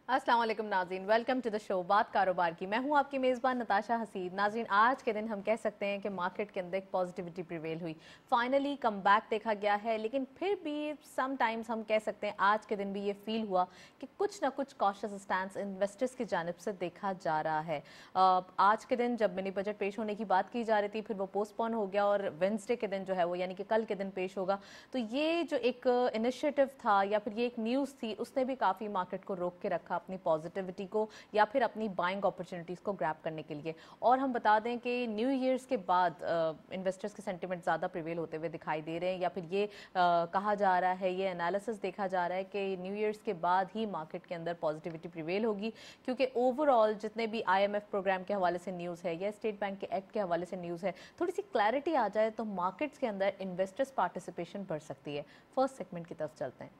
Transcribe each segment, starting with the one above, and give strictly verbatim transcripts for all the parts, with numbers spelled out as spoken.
अस्सलाम वालेकुम नाज़रीन, वेलकम टू द शो बात कारोबार की। मैं हूं आपकी मेज़बान नताशा हसीद। नाज़रीन, आज के दिन हम कह सकते हैं कि मार्केट के अंदर एक पॉजिटिविटी प्रिवेल हुई, फाइनली कम बैक देखा गया है। लेकिन फिर भी सम टाइम्स हम कह सकते हैं आज के दिन भी ये फील हुआ कि कुछ ना कुछ कॉशियस स्टैंस इन्वेस्टर्स की जानिब से देखा जा रहा है। आज के दिन जब मिनी बजट पेश होने की बात की जा रही थी, फिर वो पोस्टपोन हो गया और वेंसडे के दिन जो है वो यानी कि कल के दिन पेश होगा। तो ये जो एक इनिशिएटिव था या फिर ये एक न्यूज़ थी, उसने भी काफ़ी मार्केट को रोक के रखा अपनी पॉजिटिविटी को या फिर अपनी बाइंग अपॉर्चुनिटीज़ को ग्रैब करने के लिए। और हम बता दें कि न्यू ईयर्स के बाद इन्वेस्टर्स के सेंटिमेंट ज़्यादा प्रिवेल होते हुए दिखाई दे रहे हैं, या फिर ये आ, कहा जा रहा है, ये एनालिसिस देखा जा रहा है कि न्यू ईयर्स के बाद ही मार्केट के अंदर पॉजिटिविटी प्रिवेल होगी, क्योंकि ओवरऑल जितने भी आई एम एफ प्रोग्राम के हवाले से न्यूज़ है या स्टेट बैंक के एक्ट के हवाले से न्यूज़ है, थोड़ी सी क्लैरिटी आ जाए तो मार्केट्स के अंदर इन्वेस्टर्स पार्टिसिपेशन बढ़ सकती है। फर्स्ट सेगमेंट की तरफ चलते हैं।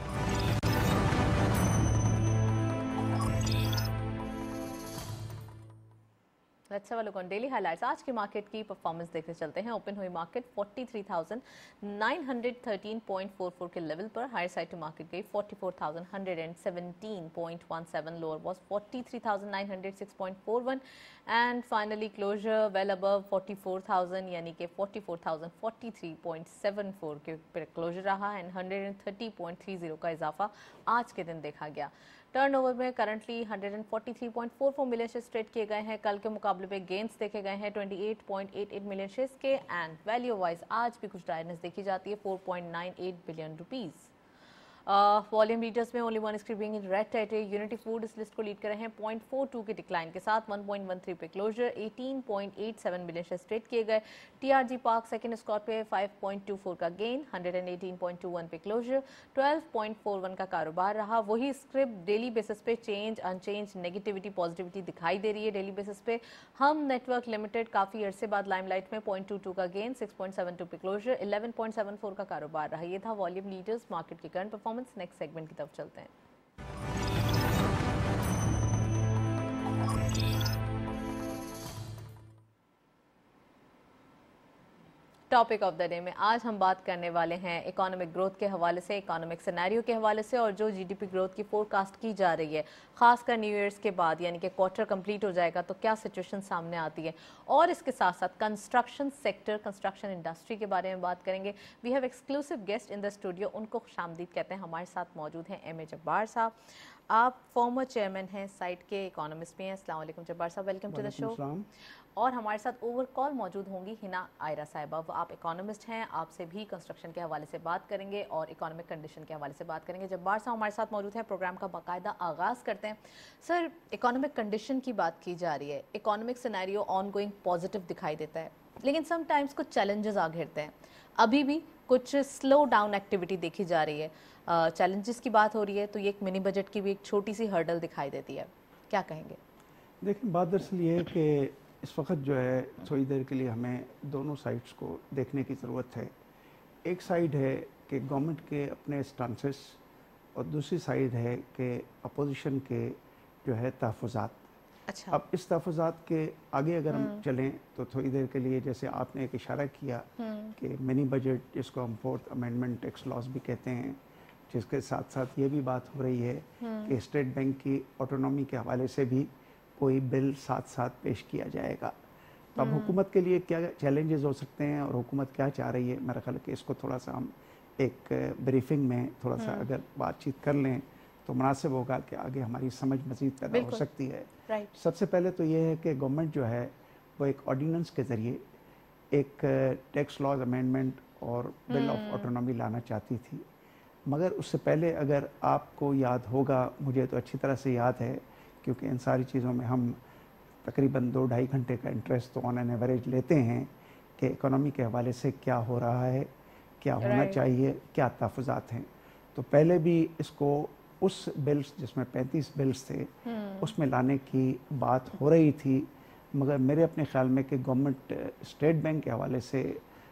Let's have a look on daily highlights. आज की मार्केट की परफॉर्मेंस देखते चलते हैं। ओपन हुई मार्केट तैंतालीस हज़ार नौ सौ तेरह पॉइंट चार चार के लेवल पर, हायर साइड टू मार्केट गई चौवालीस हज़ार एक सौ सत्रह पॉइंट एक सात, लोअर वाज तैंतालीस हज़ार नौ सौ छह पॉइंट चार एक and finally closure well above चौवालीस हज़ार यानी कि चौवालीस हज़ार तैंतालीस पॉइंट सात चार के पर क्लोजर रहा एंड एक सौ तीस पॉइंट तीस का इजाफा आज के दिन देखा गया। टर्नओवर में करंटली एक सौ तैंतालीस पॉइंट चार चार मिलियन शेयर्स ट्रेड किए गए हैं। कल के मुकाबले पे गेंस देखे गए हैं अट्ठाईस पॉइंट आठ आठ मिलियन शेयर्स के एंड वैल्यू वाइज आज भी कुछ ड्राइनेस देखी जाती है चार पॉइंट नौ आठ बिलियन रुपीस। वॉल्यूम लीडर्स में only one is creeping in red territory. Unity food इस लिस्ट को लीड कर रहे हैं zero point four two के डिक्लाइन के साथ एक पॉइंट एक तीन पे क्लोजर, अठारह पॉइंट आठ सात मिलियन शेयर्स ट्रेड किए गए। टीआरजी पार्क सेकंड स्कॉट पे पाँच पॉइंट दो चार का गेन, एक सौ अठारह पॉइंट दो एक पे क्लोजर, बारह पॉइंट चार एक का कारोबार रहा। वही स्क्रिप्ट डेली बेसिस पे चेंज अनचेंज नेगेटिविटी पॉजिटिविटी दिखाई दे रही है। डेली बेसिस पे हम नेटवर्क लिमिटेड काफी अरसे बाद लाइमलाइट में पॉइंट टू टू का गेन, छह पॉइंट सात दो पे क्लोजर, ग्यारह पॉइंट सात चार का कारोबार रहा। ये था वॉल्यूम लीडर्स मार्केट की करंट परफॉर्मेंस। नेक्स्ट सेगमेंट की तरफ चलते हैं। टॉपिक ऑफ द डे में आज हम बात करने वाले हैं इकोनॉमिक ग्रोथ के हवाले से, इकोनॉमिक सिनेरियो के हवाले से, और जो जीडीपी ग्रोथ की फोरकास्ट की जा रही है खासकर न्यू ईयर्स के बाद यानी कि क्वार्टर कंप्लीट हो जाएगा तो क्या सिचुएशन सामने आती है। और इसके साथ साथ कंस्ट्रक्शन सेक्टर, कंस्ट्रक्शन इंडस्ट्री के बारे में बात करेंगे। We have exclusive guest in the studio, उनको खुशामदीद कहते हैं। हमारे साथ मौजूद हैं एम ए जब्बार साहब, आप फॉर्मर चेयरमैन हैं, साइट के इकोनॉमिस्ट भी हैं। अस्सलाम वालेकुम जब्बार साहब, वेलकम टू द शो। और हमारे साथ ओवर कॉल मौजूद होंगी हिना आयरा साहिबा, वो आप इकोनॉमिस्ट हैं, आपसे भी कंस्ट्रक्शन के हवाले से बात करेंगे और इकोनॉमिक कंडीशन के हवाले से बात करेंगे। जब्बार साहब हमारे साथ मौजूद हैं, प्रोग्राम का बाकायदा आगाज़ करते हैं। सर, इकोनॉमिक कंडीशन की बात की जा रही है, economic scenario ongoing positive दिखाई देता है, लेकिन समटाइम्स कुछ चैलेंजेस आ घिरते हैं। अभी भी कुछ स्लो डाउन एक्टिविटी देखी जा रही है। चैलेंजेस uh, की बात हो रही है तो ये एक मिनी बजट की भी एक छोटी सी हर्डल दिखाई देती है, क्या कहेंगे? देखिए, बात दरअसल ये है कि इस वक्त जो है थोड़ी देर के लिए हमें दोनों साइड्स को देखने की ज़रूरत है। एक साइड है कि गवर्नमेंट के अपने स्टांसेस और दूसरी साइड है कि अपोजिशन के जो है तहफ़्फ़ुज़ात। अच्छा। अब इस तहफ़्फ़ुज़ात के आगे अगर हम चलें तो थोड़ी देर के लिए, जैसे आपने एक इशारा किया कि मिनी बजट, जिसको हम फोर्थ अमेंडमेंट टैक्स लॉस भी कहते हैं, जिसके साथ साथ ये भी बात हो रही है कि स्टेट बैंक की ऑटोनॉमी के हवाले से भी कोई बिल साथ साथ पेश किया जाएगा। तो अब हुकूमत के लिए क्या चैलेंजेस हो सकते हैं और हुकूमत क्या चाह रही है, मेरा ख्याल है कि इसको थोड़ा सा हम एक ब्रीफिंग में थोड़ा सा अगर बातचीत कर लें तो मुनासिब होगा कि आगे हमारी समझ मज़ीद पैदा हो सकती है। राइट। सबसे पहले तो ये है कि गवर्नमेंट जो है वो एक ऑर्डिनेंस के ज़रिए एक टैक्स लॉज अमेंडमेंट और बिल ऑफ ऑटोनॉमी लाना चाहती थी, मगर उससे पहले अगर आपको याद होगा, मुझे तो अच्छी तरह से याद है क्योंकि इन सारी चीज़ों में हम तकरीबन दो ढाई घंटे का इंटरेस्ट तो ऑन एन एवरेज लेते हैं कि इकोनॉमी के हवाले से क्या हो रहा है, क्या होना चाहिए, क्या तहफ़्फ़ुज़ात हैं। तो पहले भी इसको उस बिल्स जिसमें पैंतीस बिल्स थे उसमें लाने की बात हो रही थी, मगर मेरे अपने ख्याल में कि गवर्नमेंट स्टेट बैंक के हवाले से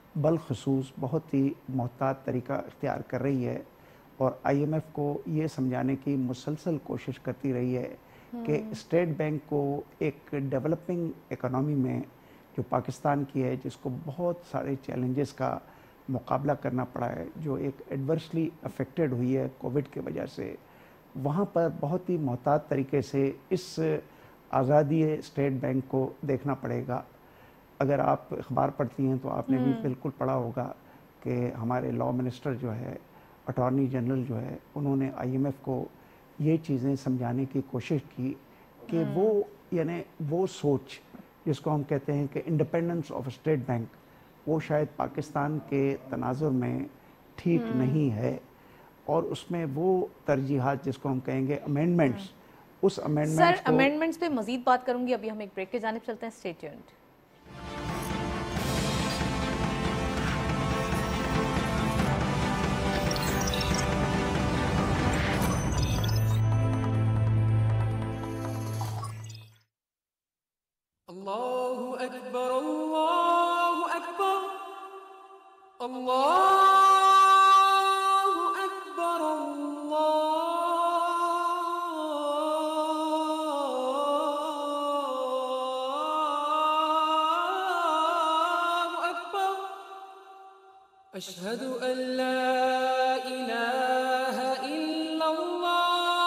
बलखसूस बहुत ही मोहतात तरीका इख्तियार कर रही है और आई एम एफ को ये समझाने की मुसलसल कोशिश करती रही है कि स्टेट बैंक को एक डेवलपिंग इकोनॉमी में जो पाकिस्तान की है, जिसको बहुत सारे चैलेंजेस का मुकाबला करना पड़ा है, जो एक एडवर्सली अफेक्टेड हुई है कोविड की वजह से, वहाँ पर बहुत ही मोहतात तरीके से इस आज़ादी स्टेट बैंक को देखना पड़ेगा। अगर आप अखबार पढ़ती हैं तो आपने भी बिल्कुल पढ़ा होगा कि हमारे लॉ मिनिस्टर जो है, अटॉर्नी जनरल जो है, उन्होंने आईएमएफ को ये चीज़ें समझाने की कोशिश की कि वो यानी वो सोच जिसको हम कहते हैं कि इंडिपेंडेंस ऑफ स्टेट बैंक, वो शायद पाकिस्तान के तनाजुर में ठीक नहीं है, और उसमें वो तरजीहात जिसको हम कहेंगे अमेंडमेंट्स, उस अमेंडमेंट्स सर अमेंडमेंट्स पे मजीद बात करूंगी, अभी हम एक ब्रेक के जानिब चलते हैं। Stay tuned. अल्लाहु अकबर, अल्लाहु अकबर, अल्लाहु अकबर, अल्लाहु अकबर, अशहदु अन ला इलाहा इल्लल्लाह,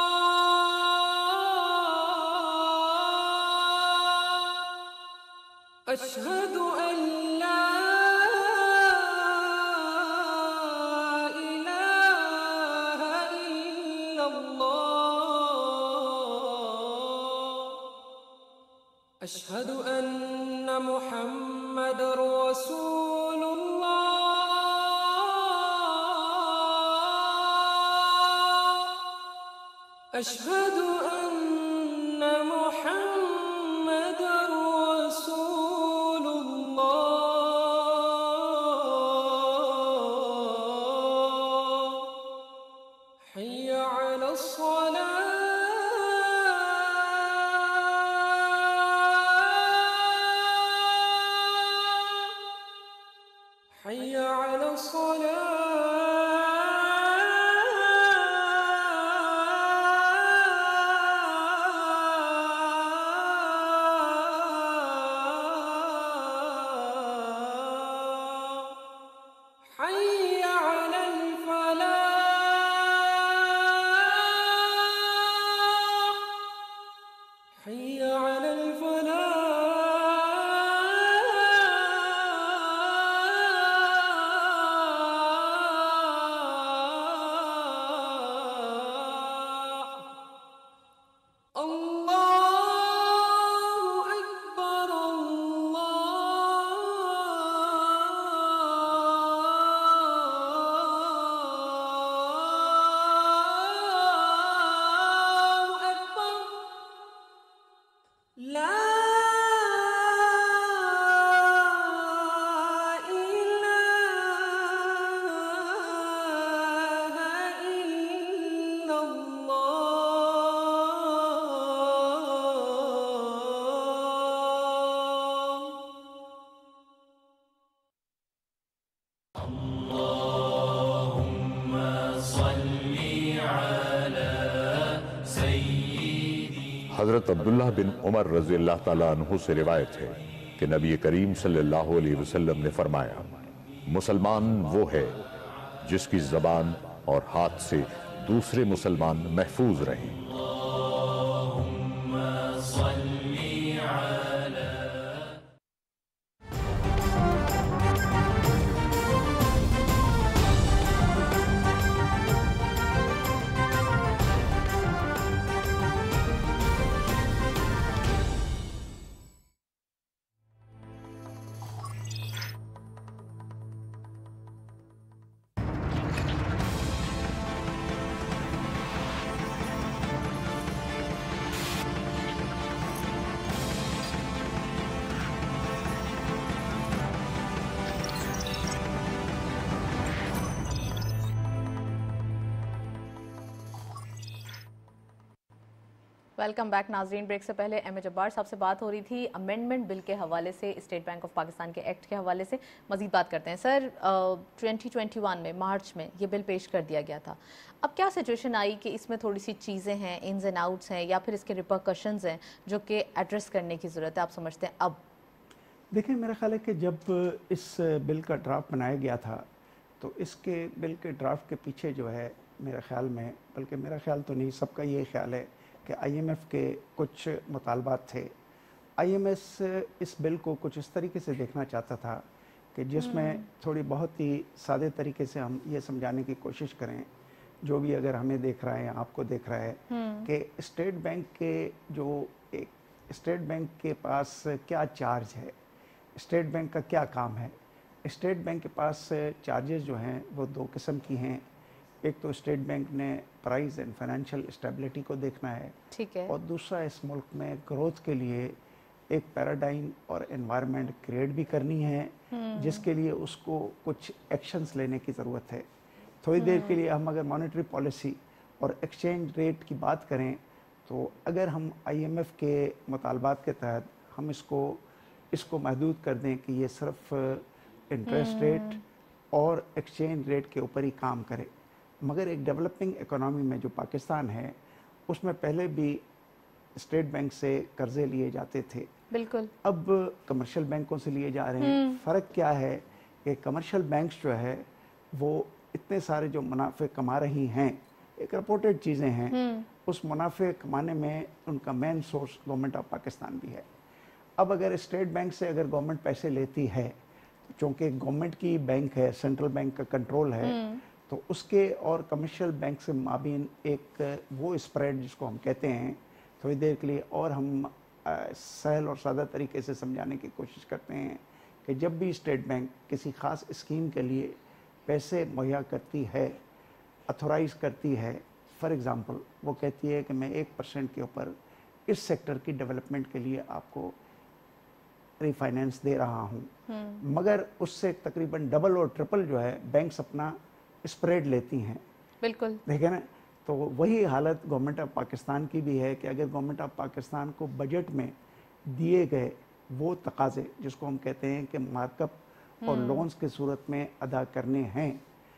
अशहदु अन ला इलाहा इल्लल्लाह, अशहदु अन्न मुहम्मदर रसूलुल्लाह, अशहदु अन्न मुहम्मदर रसूलुल्लाह, हय्य अला अस्सलाह, हय्य अला अस्सलाह, حي على الفلاح، حي على الفلاح، الله أكبر، الله أكبر، لا إله إلا हज़रत अब्दुल्लाह बिन उमर रज़ी अल्लाह ताला अन्हु से रिवायत है कि नबी करीम सल्लल्लाहु अलैहि वसल्लम ने फरमाया, मुसलमान वो है जिसकी ज़बान और हाथ से दूसरे मुसलमान महफूज रहें। वेलकम बैक नाजरीन। ब्रेक से पहले एम ए जब्बार साहब से बात हो रही थी अमेंडमेंट बिल के हवाले से, स्टेट बैंक ऑफ पाकिस्तान के एक्ट के हवाले से मजीद बात करते हैं। सर ट्वेंटी ट्वेंटी वन में मार्च में ये बिल पेश कर दिया गया था, अब क्या सिचुएशन आई कि इसमें थोड़ी सी चीज़ें हैं, इन्स एंड आउट्स हैं, या फिर इसके रिपरकशंस हैं जो कि एड्रेस करने की ज़रूरत है, आप समझते हैं? अब देखिए, मेरा ख्याल है कि जब इस बिल का ड्राफ्ट बनाया गया था तो इसके बिल के ड्राफ्ट के पीछे जो है मेरे ख्याल में, बल्कि मेरा ख्याल तो नहीं, सबका ये ख्याल है कि आईएमएफ के कुछ मुतालबात थे। आईएमएफ इस बिल को कुछ इस तरीके से देखना चाहता था कि जिसमें थोड़ी बहुत ही सादे तरीके से हम ये समझाने की कोशिश करें, जो भी अगर हमें देख रहा है या आपको देख रहा है, कि स्टेट बैंक के जो एक स्टेट बैंक के पास क्या चार्ज है, स्टेट बैंक का क्या काम है। स्टेट बैंक के पास चार्जेस जो हैं वो दो किस्म की हैं। एक तो स्टेट बैंक ने प्राइस एंड फाइनेंशियल स्टेबिलिटी को देखना है, ठीक है, और दूसरा इस मुल्क में ग्रोथ के लिए एक पैराडाइम और एनवायरनमेंट क्रिएट भी करनी है, जिसके लिए उसको कुछ एक्शंस लेने की ज़रूरत है। थोड़ी देर के लिए हम अगर मॉनेटरी पॉलिसी और एक्सचेंज रेट की बात करें, तो अगर हम आईएमएफ के मुतालबात के तहत हम इसको इसको महदूद कर दें कि ये सिर्फ इंटरेस्ट रेट और एक्सचेंज रेट के ऊपर ही काम करे, मगर एक डेवलपिंग इकोनॉमी में जो पाकिस्तान है, उसमें पहले भी स्टेट बैंक से कर्जे लिए जाते थे, बिल्कुल, अब कमर्शियल बैंकों से लिए जा रहे हैं। फ़र्क क्या है कि कमर्शियल बैंक्स जो है वो इतने सारे जो मुनाफे कमा रही हैं, एक रिपोर्टेड चीज़ें हैं, उस मुनाफे कमाने में उनका main source government of Pakistan भी है। अब अगर स्टेट बैंक से अगर गवर्नमेंट पैसे लेती है, तो चूँकि गवर्नमेंट की बैंक है, सेंट्रल बैंक का कंट्रोल है, तो उसके और कमर्शियल बैंक से माबीन एक वो स्प्रेड जिसको हम कहते हैं, थोड़ी देर के लिए और हम आ, सहल और सादा तरीके से समझाने की कोशिश करते हैं कि जब भी स्टेट बैंक किसी ख़ास स्कीम के लिए पैसे मुहैया करती है, अथोराइज़ करती है, फॉर एग्ज़ाम्पल वो कहती है कि मैं एक परसेंट के ऊपर इस सेक्टर की डेवलपमेंट के लिए आपको रिफाइनेंस दे रहा हूँ, मगर उससे तकरीबन डबल और ट्रिपल जो है बैंक्स अपना स्प्रेड लेती हैं। बिल्कुल, देखें ना, तो वही हालत गवर्नमेंट ऑफ पाकिस्तान की भी है कि अगर गवर्नमेंट ऑफ पाकिस्तान को बजट में दिए गए वो तकाजे जिसको हम कहते हैं कि मार्कअप और लोन्स की सूरत में अदा करने हैं,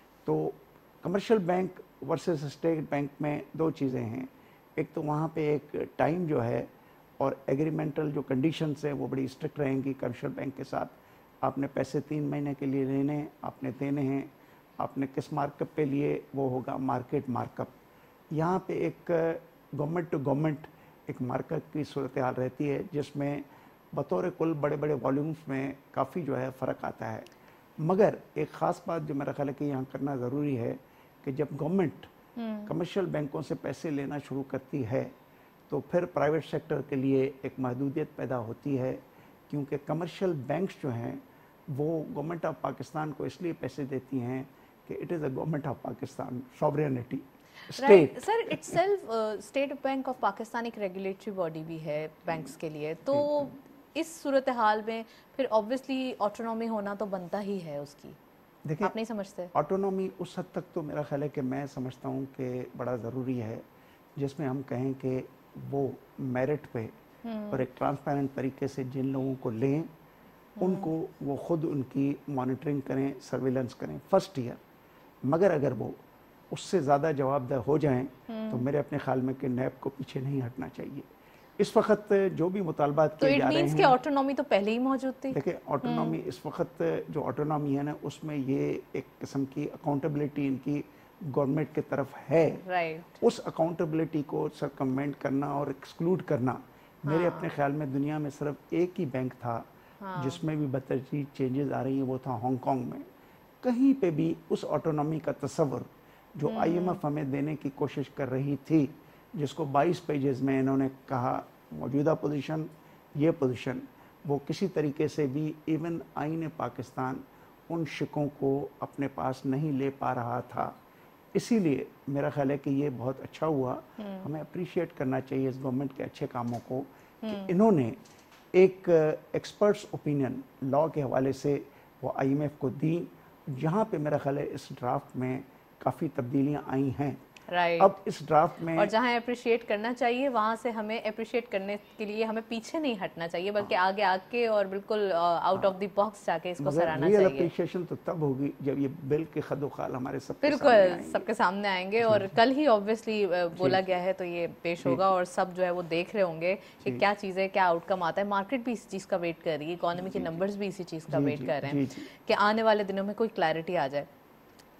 तो commercial bank versus State Bank में दो चीज़ें हैं। एक तो वहाँ पे एक टाइम जो है और एग्रीमेंटल जो कंडीशंस हैं वो बड़ी स्ट्रिक्ट रहेंगी कमर्शियल बैंक के साथ। आपने पैसे तीन महीने के लिए लेने हैं, आपने देने हैं, आपने किस मार्कअप पे लिए वो होगा मार्केट मार्कअप। यहाँ पे एक गवर्नमेंट टू गवर्नमेंट एक मार्केट की सूरत हाल रहती है, जिसमें बतौर कुल बड़े बड़े वॉल्यूम्स में काफ़ी जो है फ़र्क आता है। मगर एक ख़ास बात जो मेरा ख्याल है कि यहाँ करना ज़रूरी है कि जब गवर्नमेंट कमर्शियल बैंकों से पैसे लेना शुरू करती है, तो फिर प्राइवेट सेक्टर के लिए एक महदूदियत पैदा होती है, क्योंकि कमर्शियल बैंक्स जो हैं वो गवर्नमेंट ऑफ पाकिस्तान को इसलिए पैसे देती हैं कि it is a government of Pakistan sovereignty right sir. Itself State Bank of Pakistan एक रेगुलेटरी बॉडी भी है बैंक्स के लिए, तो इस सूरत हाल में फिर ऑब्वियसली ऑटोनॉमी होना तो बनता ही है उसकी। देखिए, आप नहीं समझते? ऑटोनॉमी उस हद तक तो मेरा ख्याल है कि मैं समझता हूँ कि बड़ा ज़रूरी है, जिसमें हम कहें कि वो मेरिट पे और एक ट्रांसपेरेंट तरीके से जिन लोगों को लें, उनको वो खुद उनकी मॉनिटरिंग करें, सर्विलेंस करें फर्स्ट ईयर। मगर अगर वो उससे ज़्यादा जवाबदेह हो जाएं, तो मेरे अपने ख्याल में कि नैब को पीछे नहीं हटना चाहिए। इस वक्त जो भी मुतालबात तो किए जा रहे हैं, कि ऑटोनॉमी तो पहले ही मौजूद थी। देखिए, ऑटोनॉमी इस वक्त जो ऑटोनॉमी है ना, उसमें ये एक किस्म की अकाउंटेबिलिटी इनकी गवर्नमेंट की तरफ है। राइट। उस अकाउंटेबिलिटी को सरकमवेंट करना और एक्सक्लूड करना, हाँ। मेरे अपने ख्याल में दुनिया में सिर्फ एक ही बैंक था, हाँ। जिसमें भी बदतरीन चेंजेस आ रही हैं, वो था हांगकांग में। कहीं पे भी उस ऑटोनॉमी का तस्वर जो आईएमएफ हमें देने की कोशिश कर रही थी, जिसको बाईस पेजेस में इन्होंने कहा मौजूदा पोजीशन, ये पोजीशन, वो किसी तरीके से भी इवन आईन पाकिस्तान उन शिकों को अपने पास नहीं ले पा रहा था। इसीलिए मेरा ख्याल है कि ये बहुत अच्छा हुआ, हमें अप्रिशिएट करना चाहिए इस गवर्नमेंट के अच्छे कामों को कि इन्होंने एक एक्सपर्ट्स ओपिनियन लॉ के हवाले से वो आईएमएफ को दी, जहाँ पे मेरा ख्याल है इस ड्राफ्ट में काफ़ी तब्दीलियाँ आई हैं। राइट। अब इस ड्राफ्ट में और जहाँ अप्रिशिएट करना चाहिए वहाँ से हमें अप्रिशिएट करने के लिए हमें पीछे नहीं हटना चाहिए, बल्कि आगे आके और बिल्कुल आउट ऑफ द बॉक्स जाके इसको सराहना चाहिए। अप्रिशिएशन तो तब होगी जब ये बिल के खदोखाल हमारे सबके बिल्कुल सबके सामने आएंगे, और कल ही ऑब्वियसली बोला गया है तो ये पेश होगा, और सब जो है वो देख रहे होंगे कि क्या चीज़ें, क्या आउटकम आता है। मार्केट भी इस चीज़ का वेट कर रही है, इकोनॉमी के नंबर्स भी इसी चीज़ का वेट कर रहे हैं कि आने वाले दिनों में कोई क्लैरिटी आ जाए।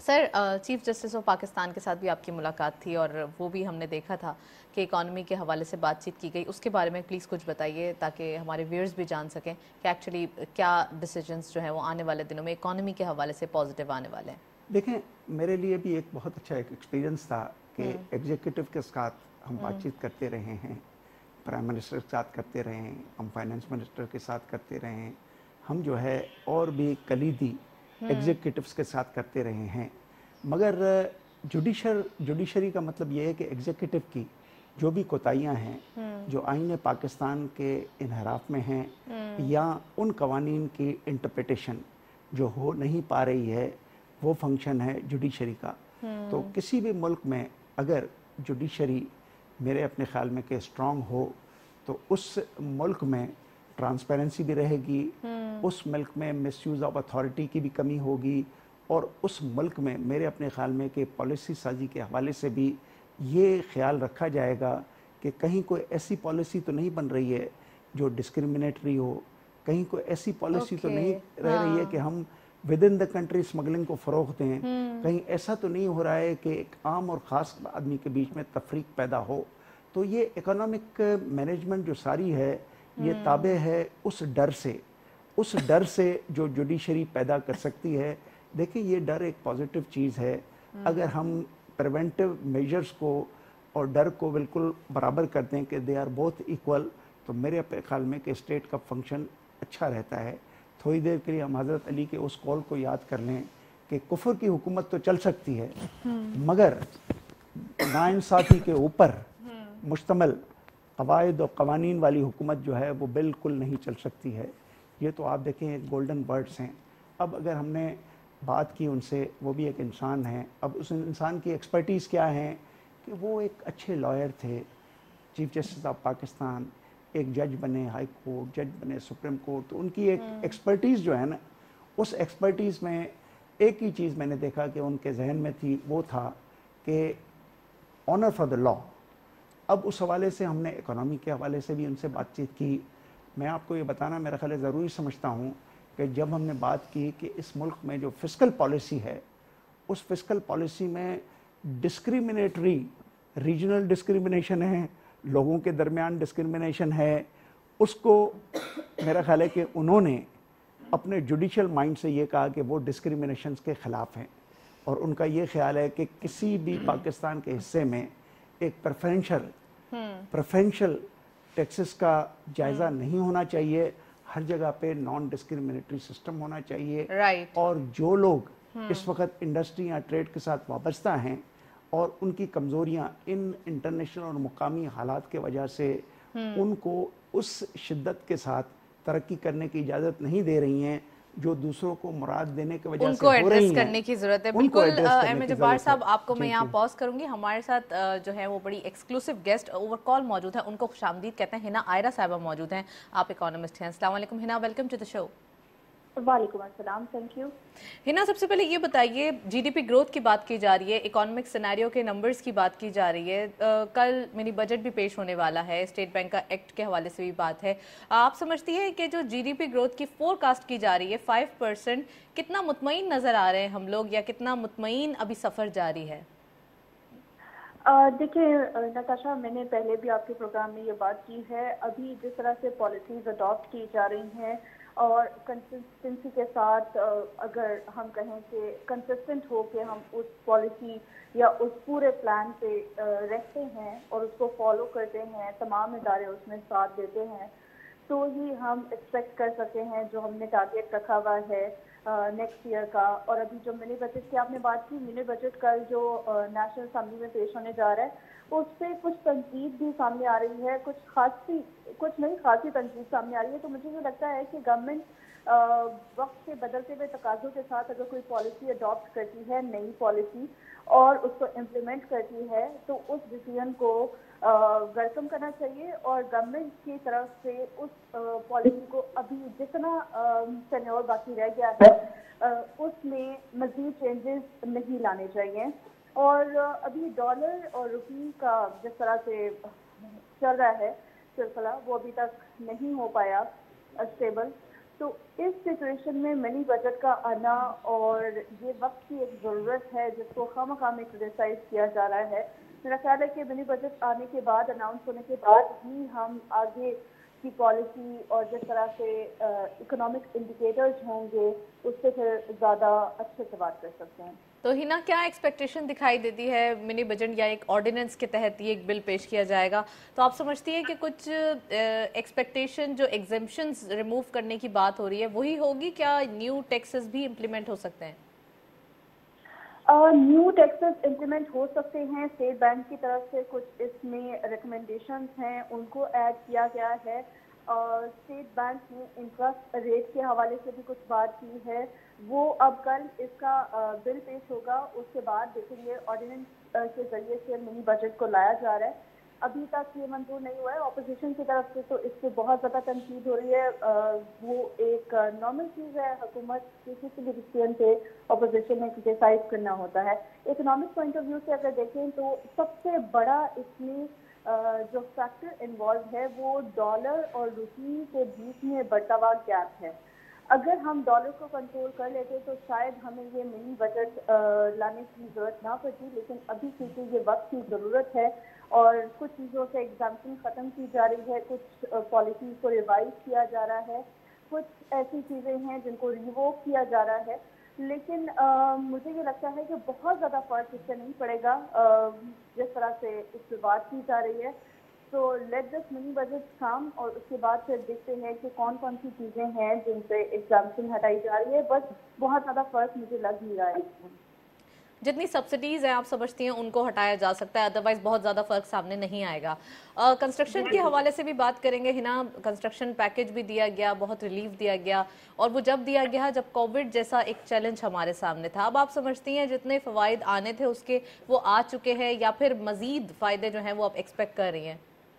Sir chief justice of Pakistan کے ساتھ بھی آپ کی ملاقات تھی اور وہ بھی ہم نے دیکھا تھا کہ اکانومی کے حوالے سے بات چیت کی گئی. اس کے بارے میں پلیز کچھ بتائیے تاکہ ہمارے ویئرز بھی جان سکیں کہ ایکچولی کیا ڈیسیجنس جو ہیں وہ آنے والے دنوں میں اکانومی کے حوالے سے پازیٹیو آنے والے ہیں. دیکھیں میرے لیے بھی ایک بہت اچھا ایک ایکسپیرینس تھا کہ ایگزیکٹو کے ساتھ ہم بات چیت کرتے رہے ہیں, پرائم منسٹر کے ساتھ کرتے رہے ہیں, ہم فائنانس منسٹر کے ساتھ کرتے رہے ہیں, ہم جو ہے اور بھی کلیدی ایگزیکٹوس کے ساتھ کرتے رہے ہیں. مگر جوڈیشر جوڈیشری کا مطلب یہ ہے کہ ایگزیکٹو کی جو بھی کوتاہیاں ہیں جو آئین پاکستان کے انحراف میں ہیں یا ان قوانین کی انٹرپریٹیشن جو ہو نہیں پا رہی ہے, وہ فنکشن ہے جوڈیشری کا. تو کسی بھی ملک میں اگر جوڈیشری میرے اپنے خیال میں کہ اسٹرانگ ہو تو اس ملک میں ٹرانسپیرنسی بھی رہے گی, اس ملک میں مس یوز آف اتھارٹی کی بھی کمی ہوگی, اور اس ملک میں میرے اپنے خیال میں کہ پالیسی سازی کے حوالے سے بھی یہ خیال رکھا جائے گا کہ کہیں کوئی ایسی پالیسی تو نہیں بن رہی ہے جو ڈسکریمنیٹری ہو, کہیں کوئی ایسی پالیسی تو نہیں رہ رہی ہے کہ ہم within the country smuggling کو فروغ دیں, کہیں ایسا تو نہیں ہو رہا ہے کہ ایک عام اور خاص آدمی کے بیچ میں تفریق پیدا ہو. تو یہ اکنامک مینجمنٹ جو ساری ہے یہ تابع ہے اس ڈر سے, اس ڈر سے جو جوڈیشری پیدا کر سکتی ہے. دیکھیں یہ ڈر ایک پازیٹیو چیز ہے, اگر ہم پریونٹیو میجرز کو اور ڈر کو بالکل برابر کر دیں کہ دے آر بوتھ ایکول, تو میرے اپنے خیال میں کہ اسٹیٹ کا فنکشن اچھا رہتا ہے. تھوڑی دیر کے لیے ہم حضرت علی کے اس قول کو یاد کر لیں کہ کفر کی حکومت تو چل سکتی ہے مگر ناانصافی کے اوپر مشتمل قواعد و قوانین والی حکومت جو ہے وہ بالکل نہیں چل سکتی ہے. یہ تو آپ دیکھیں گولڈن ورڈز ہیں. اب اگر ہم نے بات کی ان سے, وہ بھی ایک انسان ہیں, اب اس انسان کی ایکسپرٹیز کیا ہے کہ وہ ایک اچھے لائر تھے, چیف جسٹس آف پاکستان, ایک جج بنے ہائی کورٹ, جج بنے سپریم کورٹ. تو ان کی ایک ایکسپرٹیز جو ہے نا, اس ایکسپرٹیز میں ایک ہی چیز میں نے دیکھا کہ ان کے ذہن میں تھی, وہ تھا کہ آنر فار دا لا. اب اس حوالے سے ہم نے اکانومی کے حوالے سے بھی ان سے بات چیت کی. میں آپ کو یہ بتانا میرا خیال ہے ضروری سمجھتا ہوں کہ جب ہم نے بات کی کہ اس ملک میں جو فسکل پالیسی ہے, اس فسکل پالیسی میں ڈسکریمنیٹری ریجنل ڈسکریمنیشن ہے, لوگوں کے درمیان ڈسکریمنیشن ہے, اس کو میرا خیال ہے کہ انہوں نے اپنے جوڈیشل مائنڈ سے یہ کہا کہ وہ ڈسکریمنیشنز کے خلاف ہیں, اور ان کا یہ خیال ہے کہ کسی بھی پاکستان کے حصے میں ایک پریفرنشل پریفرنشل ٹیکسز کا جائزہ نہیں ہونا چاہیے, ہر جگہ پہ نان ڈسکریمنیٹری سسٹم ہونا چاہیے. اور جو لوگ اس وقت انڈسٹری یا ٹریڈ کے ساتھ وابستہ ہیں اور ان کی کمزوریاں ان انٹرنیشنل اور مقامی حالات کے وجہ سے ان کو اس شدت کے ساتھ ترقی کرنے کی اجازت نہیں دے رہی ہیں جو دوسروں کو مراد دینے کی وجہ سے ہو رہی ہیں, ان کو ایڈریس کرنے کی ضرورت ہے. بالکل احمد جبار صاحب, آپ کو میں یہاں پاز کروں گی. ہمارے ساتھ جو ہے وہ بڑی ایکسکلوسیو گیسٹ اوور کال موجود ہیں, ان کو خوش آمدید کہتے ہیں. ہنا آئرہ صاحبہ موجود ہیں, آپ اکانومسٹ ہیں. السلام علیکم ہنا, ویلکم ٹو دا شو. وعلیکم السلام, تھینک یو. ہنا سب سے پہلے یہ بتائیے, جی ڈی پی گروتھ کی بات کی جا رہی ہے, اکانومک سینیریو کے نمبرز کی بات کی جا رہی ہے, کل منی بجٹ بھی پیش ہونے والا ہے, اسٹیٹ بینک کا ایکٹ کے حوالے سے بھی بات ہے. آپ سمجھتی ہے کہ جو جی ڈی پی گروتھ کی فور کاسٹ کی جا رہی ہے فائیو پرسینٹ, کتنا مطمئن نظر آ رہے ہیں ہم لوگ, یا کتنا مطمئن ابھی سفر جاری ہے؟ دیکھیں نتاشا, میں نے پہلے بھی آپ کے پروگرام میں یہ بات کی ہے, ابھی جس طرح سے پالیسیز اڈاپٹ کی جا رہی ہیں اور کنسسٹنسی کے ساتھ اگر ہم کہیں کہ کنسسٹنٹ ہو کے ہم اس پالیسی یا اس پورے پلان پہ رہتے ہیں اور اس کو فالو کرتے ہیں, تمام ادارے اس میں ساتھ دیتے ہیں, تو ہی ہم ایکسپیکٹ کر سکتے ہیں جو ہم نے ٹارگیٹ رکھا ہوا ہے نیکسٹ ایئر کا. اور ابھی جو منی بجٹ کی آپ نے بات کی, منی بجٹ کل جو نیشنل اسمبلی میں پیش ہونے جا رہا ہے اس سے کچھ تنقید بھی سامنے آ رہی ہے, کچھ خاصی کچھ نہیں خاصی تنقید سامنے آ رہی ہے. تو مجھے یہ لگتا ہے کہ گورنمنٹ وقت کے بدلتے ہوئے تقاضوں کے ساتھ اگر کوئی پالیسی اڈاپٹ کرتی ہے, نئی پالیسی, اور اس کو امپلیمنٹ کرتی ہے, تو اس ڈیسیژن کو ویلکم کرنا چاہیے, اور گورنمنٹ کی طرف سے اس پالیسی کو ابھی جتنا ٹینیور باقی رہ گیا ہے اس میں مزید چینجز نہیں لانے چاہیے. اور ابھی ڈالر اور روپی کا جس طرح سے چل رہا ہے سلسلہ, وہ ابھی تک نہیں ہو پایا اسٹیبل. تو اس سچویشن میں منی بجٹ کا آنا اور یہ وقت کی ایک ضرورت ہے جس کو خواہ میں کرٹیسائز کیا جا رہا ہے. میرا خیال ہے کہ منی بجٹ آنے کے بعد اناؤنس ہونے کے بعد ہی ہم آگے کی پالیسی اور جس طرح سے اکنامک انڈیکیٹرز ہوں گے اس سے پھر زیادہ اچھے سے بات کر سکتے ہیں. تو ہینا کیا ایکسپیکٹیشن دکھائی دیتی ہے منی بجٹ یا ایک آرڈیننس کے تحت یہ ایک بل پیش کیا جائے گا تو آپ سمجھتی ہیں کہ کچھ ایکسپیکٹیشن جو ایگزمپشنز ریموو کرنے کی بات ہو رہی ہے وہی ہوگی کیا نیو ٹیکسز بھی امپلیمنٹ ہو سکتے ہیں؟ نیو ٹیکسز امپلیمنٹ ہو سکتے ہیں. اسٹیٹ بینک کی طرف سے کچھ اس میں ریکمنڈیشنز ہیں ان کو ایڈ کیا گیا ہے. اسٹیٹ بینک نے انٹرسٹ ریٹ کے حوالے سے بھی کچھ بات کی ہے. وہ اب کل اس کا بل پیش ہوگا, اس کے بعد دیکھیں گے آرڈیننس کے ذریعے سے منی بجٹ کو لایا جا رہا ہے. ابھی تک یہ منظور نہیں ہوا ہے. اپوزیشن کی طرف سے تو اس سے بہت زیادہ تنقید ہو رہی ہے. وہ ایک نارمل چیز ہے, حکومت کے کسی بھی ڈسیزن پہ اپوزیشن میں کرٹیسائز کرنا ہوتا ہے. اکنامک پوائنٹ آف ویو سے اگر دیکھیں تو سب سے بڑا اس میں جو فیکٹر انوالو ہے وہ ڈالر اور روپی کے بیچ میں بڑھتا ہوا گیپ ہے. اگر ہم ڈالر کو کنٹرول کر لیتے تو شاید ہمیں یہ منی بجٹ لانے کی ضرورت نہ پڑتی, لیکن ابھی کیونکہ یہ وقت کی ضرورت ہے اور کچھ چیزوں سے ایگزامپشن ختم کی جا رہی ہے, کچھ پالیسیز کو ریوائز کیا جا رہا ہے, کچھ ایسی چیزیں ہیں جن کو ریووک کیا جا رہا ہے. لیکن مجھے یہ لگتا ہے کہ بہت زیادہ فرق اس سے نہیں پڑے گا جس طرح سے اس پہ بات کی جا رہی ہے. تو لیٹ دس منی بجٹ کام اور اس کے بعد پھر دیکھتے ہیں کہ کون کون سی چیزیں ہیں جن سے ایگزامپشن ہٹائی جا رہی ہے. بس بہت زیادہ فرق مجھے لگ نہیں رہا ہے اس میں. جتنی سبسڈیز ہیں آپ سمجھتی ہیں ان کو ہٹایا جا سکتا ہے, ادروائز بہت زیادہ فرق سامنے نہیں آئے گا. کنسٹرکشن کے حوالے سے بھی بات کریں گے ہنا. کنسٹرکشن پیکج بھی دیا گیا, بہت ریلیف دیا گیا, اور وہ جب دیا گیا جب کووڈ جیسا ایک چیلنج ہمارے سامنے تھا. اب آپ سمجھتی ہیں جتنے فوائد آنے تھے اس کے وہ آ چکے ہیں یا پھر مزید فائدے جو ہیں وہ آپ ایکسپیکٹ کر رہی ہیں؟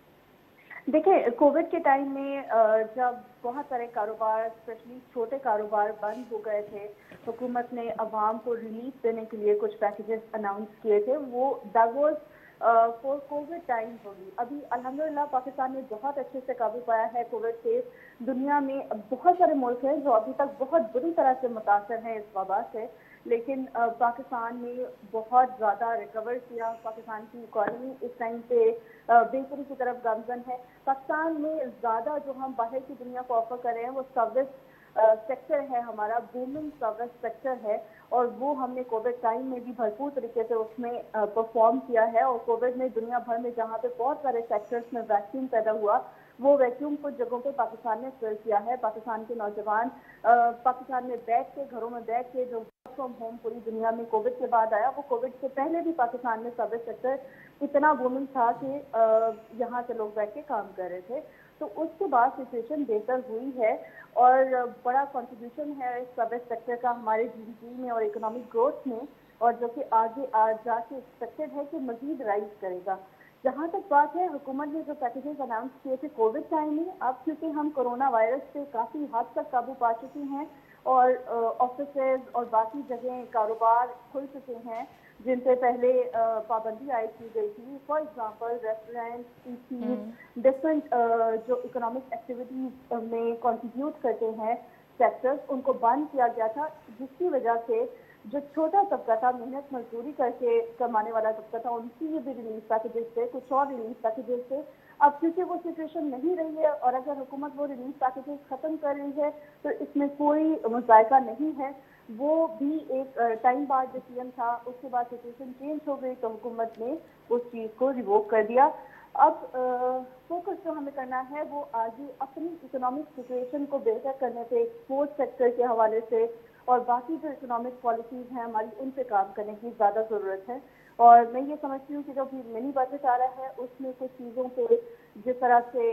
دیکھیں, کووڈ کے ٹائم میں جب بہت سارے کاروبار اسپیشلی چھوٹے کاروبار بند ہو گئے تھے, حکومت نے عوام کو ریلیف دینے کے لیے کچھ پیکیجز اناؤنس کیے تھے. وہ that was for COVID time ہوگی. ابھی الحمدللہ پاکستان نے بہت اچھے سے قابو پایا ہے کووڈ سے. دنیا میں بہت سارے ملک ہیں جو ابھی تک بہت بری طرح سے متاثر ہیں اس وبا سے, لیکن پاکستان نے بہت زیادہ ریکور کیا. پاکستان کی اکانومی اس ٹائم پہ بہتری کی طرف گامزن ہے. پاکستان میں زیادہ جو ہم باہر کی دنیا کو آفر کر رہے ہیں وہ سروس سیکٹر ہے, ہمارا بومنگ سروس سیکٹر ہے, اور وہ ہم نے کووڈ ٹائم میں بھی بھرپور طریقے سے اس میں پرفارم کیا ہے. اور کووڈ میں دنیا بھر میں جہاں پہ بہت سارے سیکٹرز میں ویکیوم پیدا ہوا, وہ ویکیوم کچھ جگہوں پہ پاکستان نے فل کیا ہے. پاکستان کے نوجوان پاکستان میں بیٹھ کے گھروں میں بیٹھ کے جو ورک فرام ہوم پوری دنیا میں کووڈ کے بعد آیا, وہ کووڈ سے پہلے بھی پاکستان میں سروس سیکٹر اتنا بومنگ تھا کہ یہاں سے لوگ بیٹھ کے کام کر رہے تھے. تو اس کے بعد سچویشن بہتر ہوئی ہے اور بڑا کنٹریبیوشن ہے سروس سیکٹر کا ہمارے جی ڈی پی میں اور اکنامک گروتھ میں, اور جو کہ آگے جا کے ایکسپیکٹڈ ہے کہ مزید رائز کرے گا. جہاں تک بات ہے حکومت نے جو پیکیجز اناؤنس کیے تھے کووڈ ٹائم میں, اب کیونکہ ہم کورونا وائرس سے کافی حد تک قابو پا چکے ہیں اور آفیسز اور باقی جگہیں کاروبار کھل چکے ہیں جن سے پہلے پابندی عائد کی گئی تھی. For example restaurant, pieces, different جو اکنامک ایکٹیویٹیز میں کنٹریبیوٹ کرتے ہیں سیکٹرز, ان کو بند کیا گیا تھا, جس کی وجہ سے جو چھوٹا طبقہ تھا, محنت مزدوری کر کے کمانے والا طبقہ تھا, ان کی بھی ریلیف پیکیجز تھے, کچھ اور ریلیف پیکیجز تھے. اب کیونکہ وہ سچویشن نہیں رہی ہے اور اگر حکومت وہ ریلیف پیکیجز ختم کر رہی ہے تو اس میں کوئی مذائقہ نہیں ہے. وہ بھی ایک ٹائم بعد ڈیسیژن تھا, اس کے بعد سچویشن چینج ہو گئی تو حکومت نے اس چیز کو ریووک کر دیا. اب فوکس جو ہمیں کرنا ہے وہ آگے اپنی اکنامک سچویشن کو بہتر کرنے پہ, اسپورٹس سیکٹر کے حوالے سے اور باقی جو اکنامک پالیسیز ہیں ہماری, ان پہ کام کرنے کی زیادہ ضرورت ہے. اور میں یہ سمجھتی ہوں کہ جو بھی منی بجٹ آ رہا ہے اس میں کچھ چیزوں پہ جس طرح سے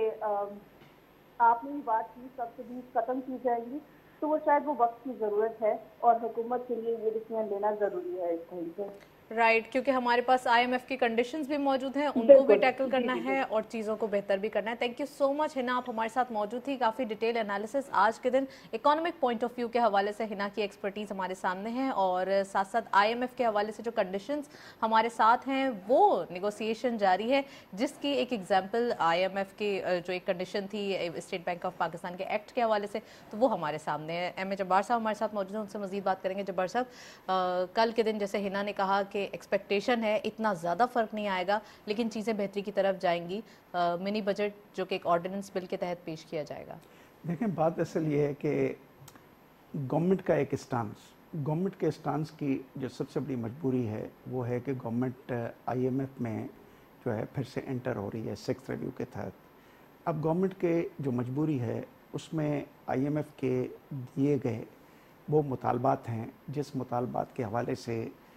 آپ نے بھی بات کی سبسڈیز ختم کی جائیں گی, تو وہ شاید وہ وقت کی ضرورت ہے اور حکومت کے لیے یہ ڈسیزن لینا ضروری ہے اس ٹائم پہ. राइट right, क्योंकि हमारे पास आईएमएफ की कंडीशंस भी मौजूद हैं, उनको भी टैकल करना है और चीज़ों को बेहतर भी करना है। Thank you so much Hina, आप हमारे साथ मौजूद थी। काफ़ी डिटेल एनालिसिस आज के दिन इकोनॉमिक पॉइंट ऑफ व्यू के हवाले से हिना की एक्सपर्टीज़ हमारे सामने है, और साथ साथ आईएमएफ के हवाले से जो कंडीशंस हमारे साथ हैं वो निगोसिएशन जारी है, जिसकी एक एग्जाम्पल आईएमएफ की जो एक कंडीशन थी स्टेट बैंक ऑफ पाकिस्तान के एक्ट के हवाले से, तो वो हमारे सामने है। एम ए जब्बार साहब हमारे साथ मौजूद हैं, उनसे मजीद बात करेंगे। जब्बार साहब, कल के दिन जैसे हिना ने कहा कि एक्सपेक्टेशन है इतना ज़्यादा फ़र्क नहीं आएगा, लेकिन चीज़ें बेहतरी की तरफ जाएंगी। मिनी बजट जो कि एक ऑर्डिनेंस बिल के तहत पेश किया जाएगा। देखें, बात असल ये है कि गवर्नमेंट का एक स्टांस, गवर्नमेंट के स्टांस की जो सबसे बड़ी मजबूरी है वो है कि गवर्नमेंट आईएमएफ में जो है फिर से एंटर हो रही है सिक्स्थ रिव्यू के तहत। अब गवर्नमेंट के जो मजबूरी है उसमें आईएमएफ के दिए गए वो मुतालबात हैं, जिस मुतालबात के हवाले से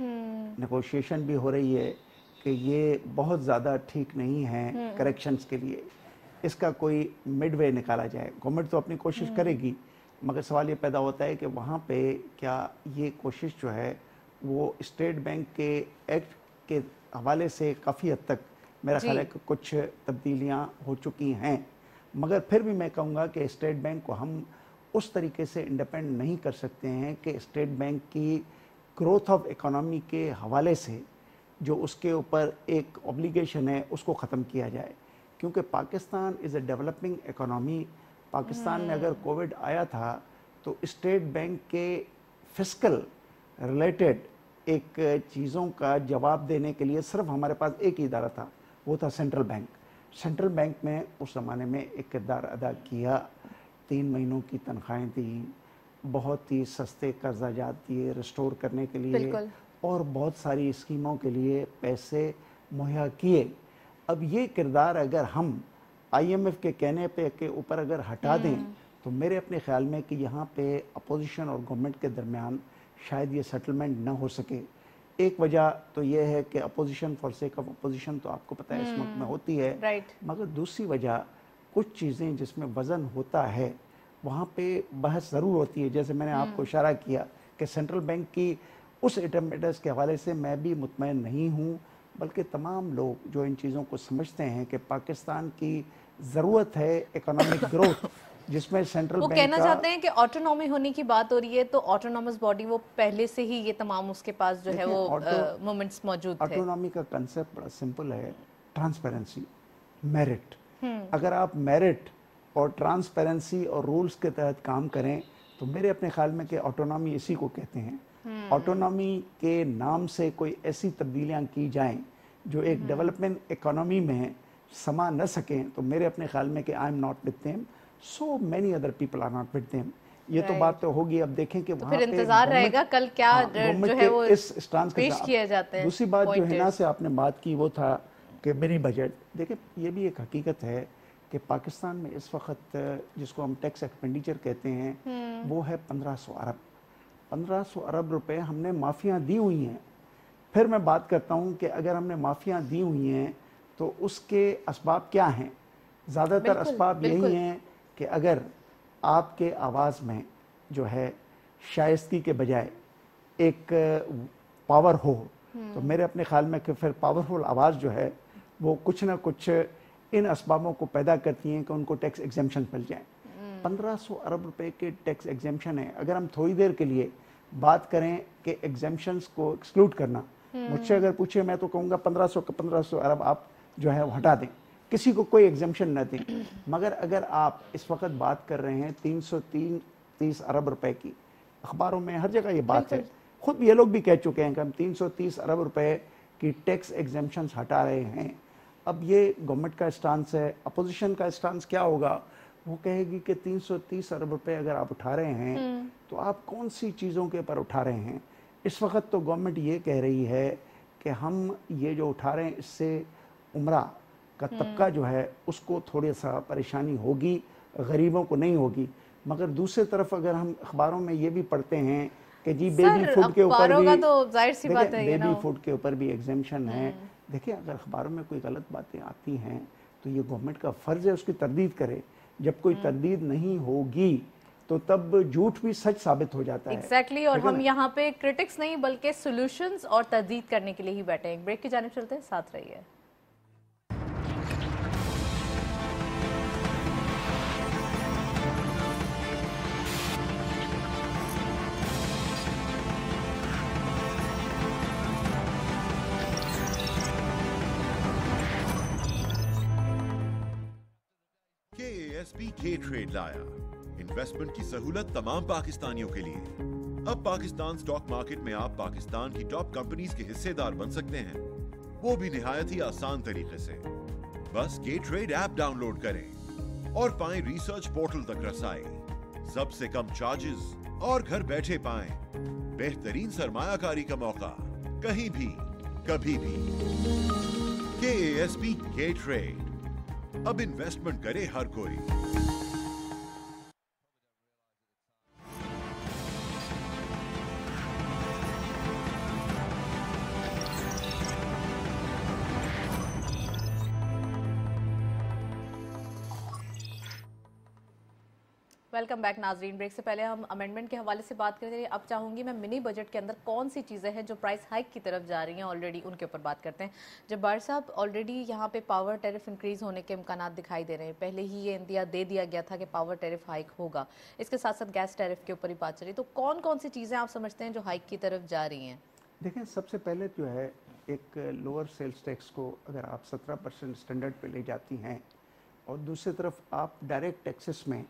नेगोशिएशन भी हो रही है कि ये बहुत ज़्यादा ठीक नहीं है करेक्शंस के लिए, इसका कोई मिडवे निकाला जाए। गवर्नमेंट तो अपनी कोशिश करेगी, मगर सवाल ये पैदा होता है कि वहाँ पे क्या ये कोशिश जो है वो स्टेट बैंक के एक्ट के हवाले से काफ़ी हद तक मेरा ख्याल है कि कुछ तब्दीलियाँ हो चुकी हैं, मगर फिर भी मैं कहूँगा कि स्टेट बैंक को हम उस तरीके से इंडिपेंडेंट नहीं कर सकते हैं कि स्टेट बैंक की ग्रोथ ऑफ इकोनॉमी के हवाले से जो उसके ऊपर एक ऑब्लिगेशन है उसको ख़त्म किया जाए, क्योंकि Pakistan is a developing economy. Pakistan में अगर कोविड आया था तो स्टेट बैंक के फिस्कल रिलेटेड एक चीज़ों का जवाब देने के लिए सिर्फ हमारे पास एक ही इदारा था, वो था सेंट्रल बैंक। सेंट्रल बैंक में उस ज़माने में एक किरदार अदा किया, तीन महीनों की तनख्वाहें दी, बहुत ही सस्ते कर्जा जात दिए रिस्टोर करने के लिए, और बहुत सारी स्कीमों के लिए पैसे मुहैया किए। अब ये किरदार अगर हम आईएमएफ के कहने पे के ऊपर अगर हटा दें तो मेरे अपने ख्याल में कि यहाँ पे अपोजिशन और गवर्नमेंट के दरमियान शायद ये सेटलमेंट ना हो सके। एक वजह तो ये है कि opposition for sake of opposition तो आपको पता है इस मुल्क में होती है, right. मगर दूसरी वजह कुछ चीज़ें जिसमें वज़न होता है वहाँ पे बहस ज़रूर होती है। जैसे मैंने आपको इशारा किया कि सेंट्रल बैंक की उस एटम्प्टेस के हवाले से मैं भी मुतमईन नहीं हूँ, बल्कि तमाम लोग जो इन चीज़ों को समझते हैं कि पाकिस्तान की ज़रूरत है इकोनॉमिक ग्रोथ, जिसमें सेंट्रल वो बैंक कहना का चाहते हैं कि ऑटोनॉमी होने की बात हो रही है, तो ऑटोनॉमस बॉडी वो पहले से ही ये तमाम उसके पास जो है वो मोमेंट्स मौजूद थे। ऑटोनॉमी का कंसेप्ट बड़ा सिंपल है, ट्रांसपेरेंसी, मेरिट। अगर आप मेरिट और ट्रांसपेरेंसी और रूल्स के तहत काम करें तो मेरे अपने ख्याल में कि ऑटोनॉमी इसी को कहते हैं। ऑटोनॉमी के नाम से कोई ऐसी तब्दीलियां की जाएं जो एक डेवलपमेंट इकोनॉमी में समा न सकें, तो मेरे अपने ख्याल में कि I am not with them, so many other people are not with them. ये तो बात तो होगी, अब देखें कि तो वहाँ फिर पे इंतजार रहेगा कल क्या हाँ, जो है वो इस स्टांस पेश किया जाते हैं। दूसरी बात जो हिना से आपने बात की वो था कि मिनी बजट। देखिए, ये भी एक हकीकत है कि पाकिस्तान में इस वक्त जिसको हम टैक्स एक्सपेंडिचर कहते हैं वो है पंद्रह सौ अरब पंद्रह सौ अरब रुपए हमने माफिया दी हुई हैं। फिर मैं बात करता हूँ कि अगर हमने माफिया दी हुई हैं तो उसके असबाब क्या हैं। ज़्यादातर असबाब यही हैं कि अगर आपके आवाज़ में जो है शाइस्ती के बजाय एक पावर हो तो मेरे अपने ख्याल में कि फिर पावरफुल आवाज़ जो है वो कुछ ना कुछ इन असबाबों को पैदा करती हैं कि उनको टैक्स एग्जेम्पशन मिल जाए। पंद्रह सौ अरब रुपए के टैक्स एग्जेम्पशन है। अगर हम थोड़ी देर के लिए बात करें कि एग्जेम्पशंस को एक्सक्लूड करना, मुझसे अगर पूछे मैं तो कहूँगा पंद्रह सौ का पंद्रह सौ अरब आप जो है वो हटा दें, किसी को कोई एग्जेम्पशन न दें। मगर अगर आप इस वक्त बात कर रहे हैं तीन सौ तीन तीस अरब रुपए की, अखबारों में हर जगह ये बात है, खुद ये लोग भी कह चुके हैं कि हम तीन सौ तीस अरब रुपए की टैक्स एग्जेम्पशंस हटा रहे हैं। अब ये गवर्नमेंट का स्टांस है। अपोजिशन का स्टांस क्या होगा, वो कहेगी कि तीन सौ तीस अरब रुपए अगर आप उठा रहे हैं तो आप कौन सी चीज़ों के ऊपर उठा रहे हैं। इस वक्त तो गवर्नमेंट ये कह रही है कि हम ये जो उठा रहे हैं इससे उम्रा का तबका जो है उसको थोड़ी सा परेशानी होगी, गरीबों को नहीं होगी। मगर दूसरी तरफ अगर हम अखबारों में ये भी पढ़ते हैं कि जी बेबी फूड के ऊपर भी तो जाहिर सी बात है बेबी फूड के ऊपर भी एग्जेम्पशन है। देखिए, अगर अखबारों में कोई गलत बातें आती हैं तो ये गवर्नमेंट का फ़र्ज़ है उसकी तरदीद करे। जब कोई तरदीद नहीं होगी तो तब झूठ भी सच साबित हो जाता है। एग्जैक्टली, और हम यहाँ पे क्रिटिक्स नहीं बल्कि सॉल्यूशंस और तजदीद करने के लिए ही बैठे हैं। ब्रेक की जानिब चलते हैं, साथ रहिए। के ए एस पी के ट्रेड लाया इन्वेस्टमेंट की सहूलत तमाम पाकिस्तानियों के लिए। अब पाकिस्तान स्टॉक मार्केट में आप पाकिस्तान की टॉप कंपनीज के हिस्सेदार बन सकते हैं, वो भी निहायत ही आसान तरीके से। बस के ट्रेड ऐप डाउनलोड करें और पाएं रिसर्च पोर्टल तक रसाई, सबसे कम चार्जेस और घर बैठे पाएं बेहतरीन सरमायाकारी का मौका, कहीं भी कभी भी। के ए एस पी के ट्रेड, अब इन्वेस्टमेंट करे हर कोई। वेलकम बैक नाजरीन। ब्रेक से पहले हम अमेंडमेंट के हवाले से बात करें। अब चाहूँगी मैं मिनी बजट के अंदर कौन सी चीज़ें हैं जो प्राइस हाइक की तरफ जा रही हैं ऑलरेडी, उनके ऊपर बात करते हैं। जब्बार साहब, ऑलरेडी यहाँ पे पावर टैरिफ इंक्रीज़ होने के इम्कानात दिखाई दे रहे हैं। पहले ही ये इंदिया दे दिया गया था कि पावर टैरिफ हाइक होगा, इसके साथ साथ गैस टैरिफ के ऊपर ही बात चल रही। तो कौन कौन सी चीज़ें आप समझते हैं जो हाइक की तरफ जा रही हैं? देखें, सबसे पहले जो है एक लोअर सेल्स टैक्स को अगर आप सत्रह परसेंट स्टैंडर्ड पे ले जाती हैं और दूसरी तरफ आप डायरेक्ट टैक्सेस में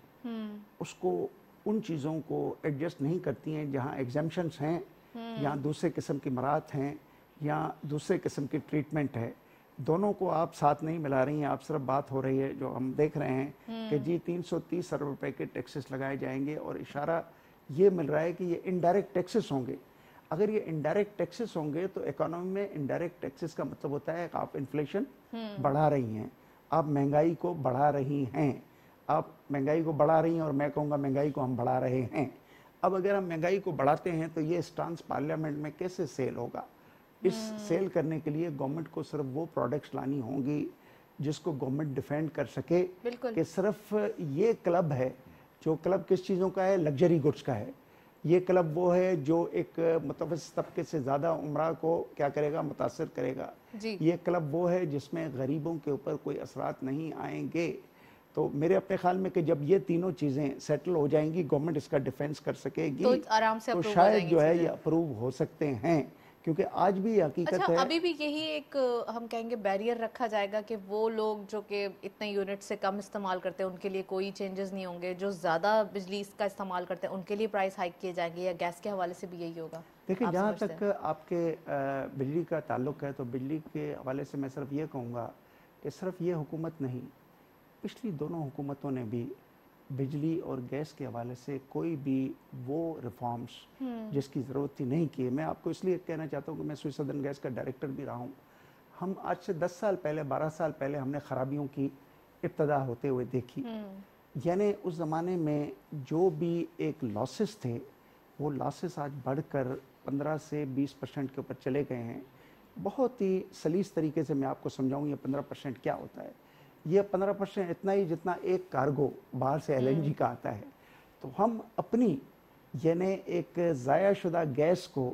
उसको उन चीज़ों को एडजस्ट नहीं करती हैं जहाँ एग्जाम्पशंस हैं या दूसरे किस्म की मराहत हैं या दूसरे किस्म की ट्रीटमेंट है, दोनों को आप साथ नहीं मिला रही हैं। आप सिर्फ बात हो रही है जो हम देख रहे हैं कि जी तीन सौ तीस अरब रुपए के टैक्सेस लगाए जाएंगे और इशारा ये मिल रहा है कि ये इनडायरेक्ट टैक्सेस होंगे। अगर ये इनडायरेक्ट टैक्सेस होंगे तो इकोनॉमी में इनडायरेक्ट टैक्सेस का मतलब होता है कि आप इन्फ्लेशन बढ़ा रही हैं, आप महंगाई को बढ़ा रही हैं, आप महंगाई को बढ़ा रही हैं और मैं कहूँगा महंगाई को हम बढ़ा रहे हैं। अब अगर हम महंगाई को बढ़ाते हैं तो ये स्टांस पार्लियामेंट में कैसे सेल होगा? इस सेल करने के लिए गवर्नमेंट को सिर्फ वो प्रोडक्ट्स लानी होंगी जिसको गवर्नमेंट डिफेंड कर सके कि सिर्फ ये क्लब है, जो क्लब किस चीज़ों का है, लग्जरी गुड्स का है। ये क्लब वो है जो एक मुतवस्सित तबके से ज़्यादा उम्रा को क्या करेगा, मुतासर करेगा। ये क्लब वो है जिसमें गरीबों के ऊपर कोई असरात नहीं आएंगे। तो मेरे अपने ख्याल में कि जब ये तीनों चीज़ें सेटल हो जाएंगी, गवर्नमेंट इसका डिफेंस कर सकेगी तो आराम से तो शायद जो है ये अप्रूव हो सकते हैं, क्योंकि आज भी हकीकत अच्छा, है। अभी भी यही एक हम कहेंगे बैरियर रखा जाएगा कि वो लोग जो कि इतने यूनिट से कम इस्तेमाल करते हैं उनके लिए कोई चेंजेस नहीं होंगे, जो ज़्यादा बिजली का इस्तेमाल करते हैं उनके लिए प्राइस हाइक किए जाएंगे, या गैस के हवाले से भी यही होगा? देखिए, जहाँ तक आपके बिजली का ताल्लुक है तो बिजली के हवाले से मैं सिर्फ ये कहूँगा कि सिर्फ ये हुकूमत नहीं, पिछली दोनों हुकूमतों ने भी बिजली और गैस के हवाले से कोई भी वो रिफॉर्म्स जिसकी ज़रूरत थी नहीं किए। मैं आपको इसलिए कहना चाहता हूँ कि मैं स्विस सदर्न गैस का डायरेक्टर भी रहा हूँ। हम आज से दस साल पहले, बारह साल पहले हमने ख़राबियों की इब्तदा होते हुए देखी। यानी उस ज़माने में जो भी एक लॉसेस थे वो लॉसेस आज बढ़कर पंद्रह से बीस परसेंट के ऊपर चले गए हैं। बहुत ही सलीस तरीके से मैं आपको समझाऊँ ये पंद्रह परसेंट क्या होता है। ये पंद्रह परसेंट इतना ही जितना एक कार्गो बाहर से एल एन जी का आता है। तो हम अपनी यानी एक ज़ाया शुदा गैस को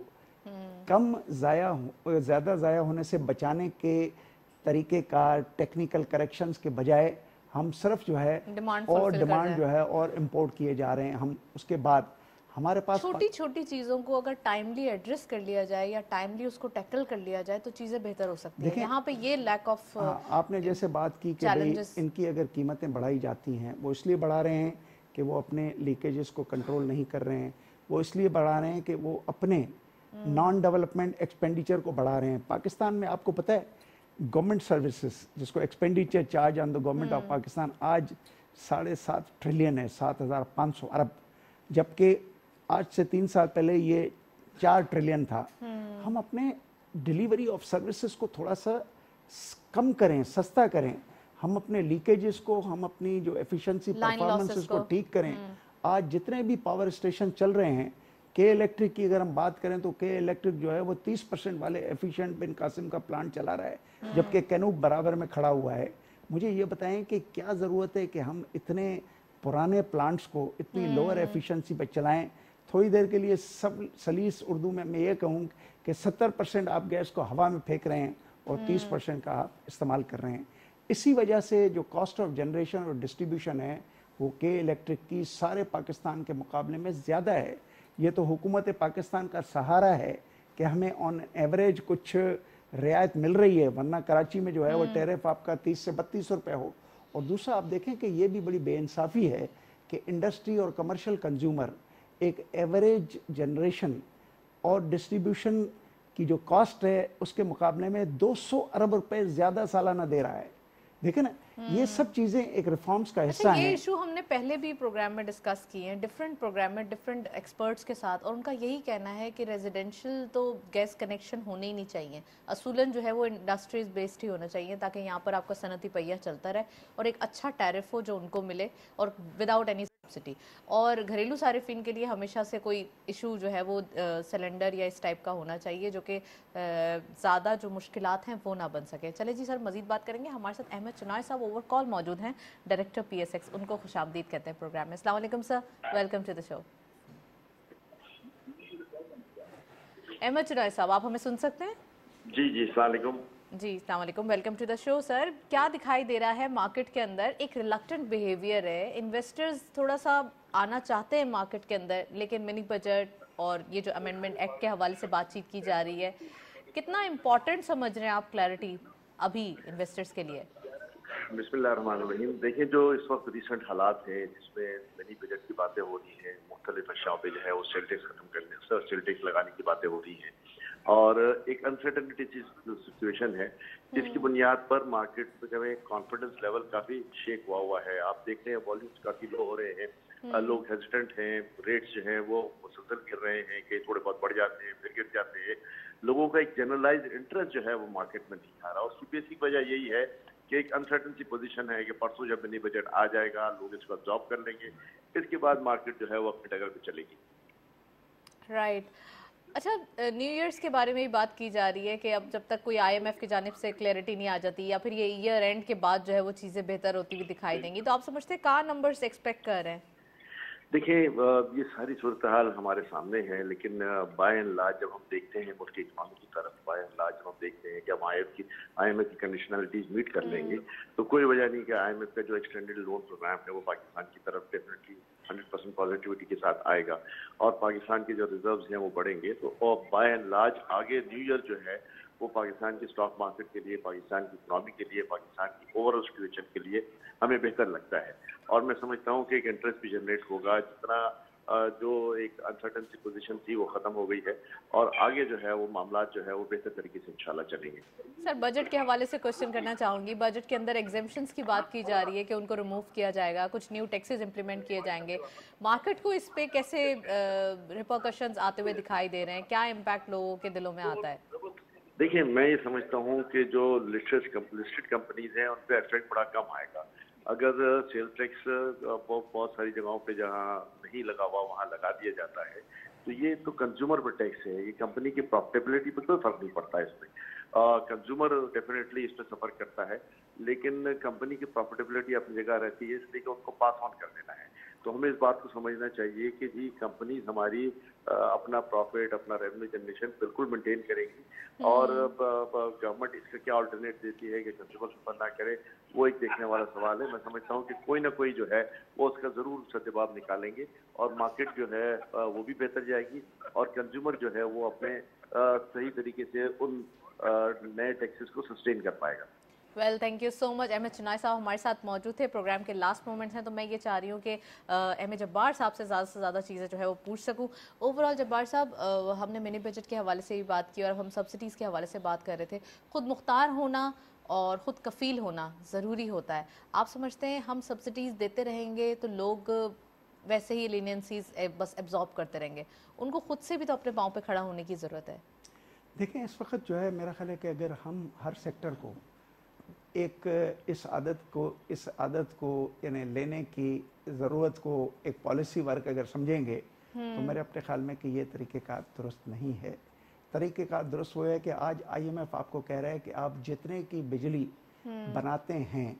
कम ज़ाया ज़्यादा ज़ाया होने से बचाने के तरीके का टेक्निकल करेक्शंस के बजाय हम सिर्फ जो है और डिमांड जो है और इंपोर्ट किए जा रहे हैं। हम उसके बाद हमारे पास छोटी छोटी चीज़ों को अगर टाइमली एड्रेस कर लिया जाए या टाइमली उसको टैकल कर लिया जाए तो चीज़ें बेहतर हो सकती हैं। यहाँ पे ये लैक ऑफ हाँ, आपने जैसे बात की कि भाई इनकी अगर कीमतें बढ़ाई जाती हैं, वो इसलिए बढ़ा रहे हैं कि वो अपने लीकेजेस को कंट्रोल नहीं कर रहे हैं, वो इसलिए बढ़ा रहे हैं कि वो अपने नॉन डेवलपमेंट एक्सपेंडिचर को बढ़ा रहे हैं। पाकिस्तान में आपको पता है गवर्नमेंट सर्विसेज जिसको expenditure charge on the government of Pakistan आज साढ़े सात ट्रिलियन है, सात हज़ार पाँच सौ अरब, जबकि आज से तीन साल पहले ये चार ट्रिलियन था। हम अपने डिलीवरी ऑफ सर्विसेज को थोड़ा सा कम करें, सस्ता करें, हम अपने लीकेजेस को, हम अपनी जो एफिशिएंसी परफॉर्मेंसेस को ठीक करें। आज जितने भी पावर स्टेशन चल रहे हैं, के इलेक्ट्रिक की अगर हम बात करें तो के इलेक्ट्रिक जो है वो तीस परसेंट वाले एफिशिएंट बिन कासिम का प्लांट चला रहा है, जबकि कैनूब बराबर में खड़ा हुआ है। मुझे ये बताएं कि क्या ज़रूरत है कि हम इतने पुराने प्लांट्स को इतनी लोअर एफिशिएंसी पे चलाएं। थोड़ी देर के लिए सब सलीस उर्दू में मैं ये कहूँ कि सत्तर परसेंट आप गैस को हवा में फेंक रहे हैं और तीस परसेंट का आप इस्तेमाल कर रहे हैं। इसी वजह से जो कॉस्ट ऑफ जनरेशन और डिस्ट्रीब्यूशन है वो के इलेक्ट्रिक की सारे पाकिस्तान के मुकाबले में ज़्यादा है। ये तो हुकूमत पाकिस्तान का सहारा है कि हमें ऑन एवरेज कुछ रियायत मिल रही है, वरना कराची में जो है वो टैरिफ आपका तीस से बत्तीस रुपये हो। और दूसरा आप देखें कि ये भी बड़ी बेइंसाफ़ी है कि इंडस्ट्री और कमर्शियल कंज्यूमर एक एवरेज जनरेशन और डिस्ट्रीब्यूशन की जो कॉस्ट है उसके मुकाबले में दो सौ अरब रुपए ज़्यादा सालाना दे रहा है। देखें ना, ये सब चीज़ें एक रिफॉर्म्स का हिस्सा ये हैं। इशू हमने पहले भी प्रोग्राम में डिस्कस किए हैं डिफरेंट प्रोग्राम में डिफरेंट एक्सपर्ट्स के साथ, और उनका यही कहना है कि रेजिडेंशियल तो गैस कनेक्शन होने ही नहीं चाहिए। असूलन जो है वो इंडस्ट्रीज बेस्ड ही होना चाहिए ताकि यहाँ पर आपका सनती पहिया चलता रहे और एक अच्छा टैरिफ हो जो उनको मिले और विदाउट एनी सब्सिडी। और घरेलू सारिफिन के लिए हमेशा से कोई इशू जो है वो सिलेंडर या इस टाइप का होना चाहिए जो कि ज़्यादा जो मुश्किलात हैं वो ना बन सके। चले जी सर, मजीद बात करेंगे। हमारे साथ अहमद चुनार साहब ओवर कॉल मौजूद हैं, डायरेक्टर पी एस एक्स, उनको खुशामदीद कहते हैं प्रोग्राम में। अस्सलाम वालेकुम sir, welcome to the show. Ahmed Chunar साहब, आप हमें सुन सकते हैं? जी जी, अस्सलाम वालेकुम। जी अस्सलाम वालेकुम, welcome to the show. Sir, क्या दिखाई दे रहा है मार्केट के अंदर? एक रिलक्टेंट बिहेवियर है, इन्वेस्टर्स थोड़ा सा आना चाहते हैं मार्केट के अंदर, लेकिन मिनी बजट और ये जो अमेंडमेंट एक्ट के हवाले से बातचीत की जा रही है, कितना इम्पोर्टेंट समझ रहे हैं आप क्लैरिटी अभी इन्वेस्टर्स के लिए? बिस्मिल्लाहिर्रहमानिर्रहीम। देखिए, जो इस वक्त रिसेंट हालात हैं जिसमें मिनी बजट की बातें हो रही हैं, मुख्तलिफ अशाओं पे जो है वो सेल टैक्स खत्म करने सेल टैक्स लगाने की बातें हो रही हैं और एक अनसर्टेनिटी सिचुएशन है जिसकी बुनियाद पर मार्केट में कॉन्फिडेंस लेवल काफी शेक हुआ हुआ है। आप देख रहे हैं वॉल्यूम्स काफी लो हो रहे हैं, लोग हेजिटेंट हैं, रेट्स जो हैं वो मुसलसल गिर रहे हैं, कई थोड़े बहुत बढ़ जाते हैं फिर गिर जाते हैं। लोगों का एक जनरलाइज इंटरेस्ट जो है वो मार्केट में नहीं आ रहा। उसकी बेसिक वजह यही है कि एक अनसर्टेनिटी पोजीशन है कि परसों जब मिनी बजट आ जाएगा लोग इसको अब्जॉर्ब कर लेंगे, इसके बाद मार्केट जो है वो अपने डगर पे चलेगी। Right right. अच्छा, न्यू ईयर्स के बारे में भी बात की जा रही है कि अब जब तक कोई आईएमएफ की जानिब से क्लैरिटी नहीं आ जाती या फिर ये ईयर एंड के बाद जो है वो चीज़ें बेहतर होती हुई दिखाई देंगी, तो आप समझते हैं कहाँ नंबर्स एक्सपेक्ट कर रहे हैं? देखिए, ये सारी सूरत हाल हमारे सामने है, लेकिन बाय एंड लार्ज जब हम देखते हैं मुल्क की इकॉनमी की तरफ, बाय एंड लार्ज जब हम देखते हैं कि हम आईएमएफ की आईएमएफ की कंडीशनलिटीज मीट कर लेंगे तो कोई वजह नहीं कि आईएमएफ का जो एक्सटेंडेड लोन प्रोग्राम है वो पाकिस्तान की तरफ डेफिनेटली हंड्रेड परसेंट पॉजिटिविटी के साथ आएगा और पाकिस्तान के जो रिजर्व्स हैं वो बढ़ेंगे। तो बाय एंड लार्ज आगे न्यू ईयर जो है वो पाकिस्तान की स्टॉक मार्केट के लिए, पाकिस्तान की इकॉनमी के लिए, पाकिस्तान की ओवरऑल सिचुएशन के लिए हमें बेहतर लगता है और मैं समझता हूँ कि एक इंटरेस्ट भी जनरेट होगा। जितना जो एक अनसर्टेनिटी पोजीशन थी वो खत्म हो गई है और आगे जो है वो मामला जो है वो बेहतर तरीके से इंशाल्लाह चलेंगे। सर, बजट के हवाले से क्वेश्चन करना चाहूँगी। बजट के अंदर एग्जेम्पशंस की बात की जा रही है कि उनको रिमूव किया जाएगा, कुछ न्यू टैक्सेस इंप्लीमेंट किए जाएंगे। मार्केट को इस पे कैसे रिपरकशंस आते हुए दिखाई दे रहे हैं? क्या इम्पैक्ट लोगों के दिलों में आता है? देखिए, मैं ये समझता हूँ कि जो लिस्टेड लिस्टेड कंपनीज हैं उन पर इफेक्ट बड़ा कम आएगा। अगर सेल टैक्स बहुत सारी जगहों पे जहाँ नहीं लगा हुआ वहाँ लगा दिया जाता है तो ये तो कंज्यूमर पर टैक्स है, ये कंपनी की प्रॉफिटेबिलिटी पर कोई फर्क नहीं पड़ता है इसमें। कंज्यूमर डेफिनेटली इस पर सफर करता है लेकिन कंपनी की प्रॉफिटेबिलिटी अपनी जगह रहती है, इसलिए कि उनको पास ऑन कर देना है। तो हमें इस बात को समझना चाहिए कि जी कंपनीज हमारी आ, अपना प्रॉफिट, अपना रेवेन्यू जनरेशन बिल्कुल मेंटेन करेंगी और गवर्नमेंट इसका क्या अल्टरनेट देती है कि कंज्यूमर सफर ना करे, वो एक देखने वाला सवाल है। मैं समझता हूँ कि कोई ना कोई जो है वो उसका जरूर सत्यवाब निकालेंगे और मार्केट जो है वो भी बेहतर जाएगी और कंज्यूमर जो है वो अपने आ, सही तरीके से उन नए टैक्सेस को सस्टेन कर पाएगा। Well, thank you so much. Ahmed Chunai साहब हमारे साथ मौजूद थे, प्रोग्राम के लास्ट मोमेंट्स हैं, तो मैं ये चाह रही हूँ कि अहमद जब्बार साहब से ज़्यादा से ज़्यादा चीज़ें जो है वो पूछ सकूँ। ओवरऑल जब्बार साहब, हमने मिनी बजट के हवाले से भी बात की और हम सब्सिडीज़ के हवाले से बात कर रहे थे। खुद मुख्तार होना और ख़ुद कफ़ील होना ज़रूरी होता है। आप समझते हैं हम सब्सिडीज़ देते रहेंगे तो लोग वैसे ही लीनियंसीज बस एब्जॉर्ब करते रहेंगे? उनको खुद से भी तो अपने पाँव पे खड़ा होने की ज़रूरत है। देखें, इस वक्त जो है मेरा ख्याल है कि अगर हम हर सेक्टर को एक इस आदत को इस आदत को यानी लेने की ज़रूरत को एक पॉलिसी वर्क अगर समझेंगे तो मेरे अपने ख्याल में कि ये तरीक़ेकार दुरुस्त नहीं है। तरीक़ेकार दुरुस्त हुआ है कि आज आईएमएफ आपको कह रहा है कि आप जितने की बिजली बनाते हैं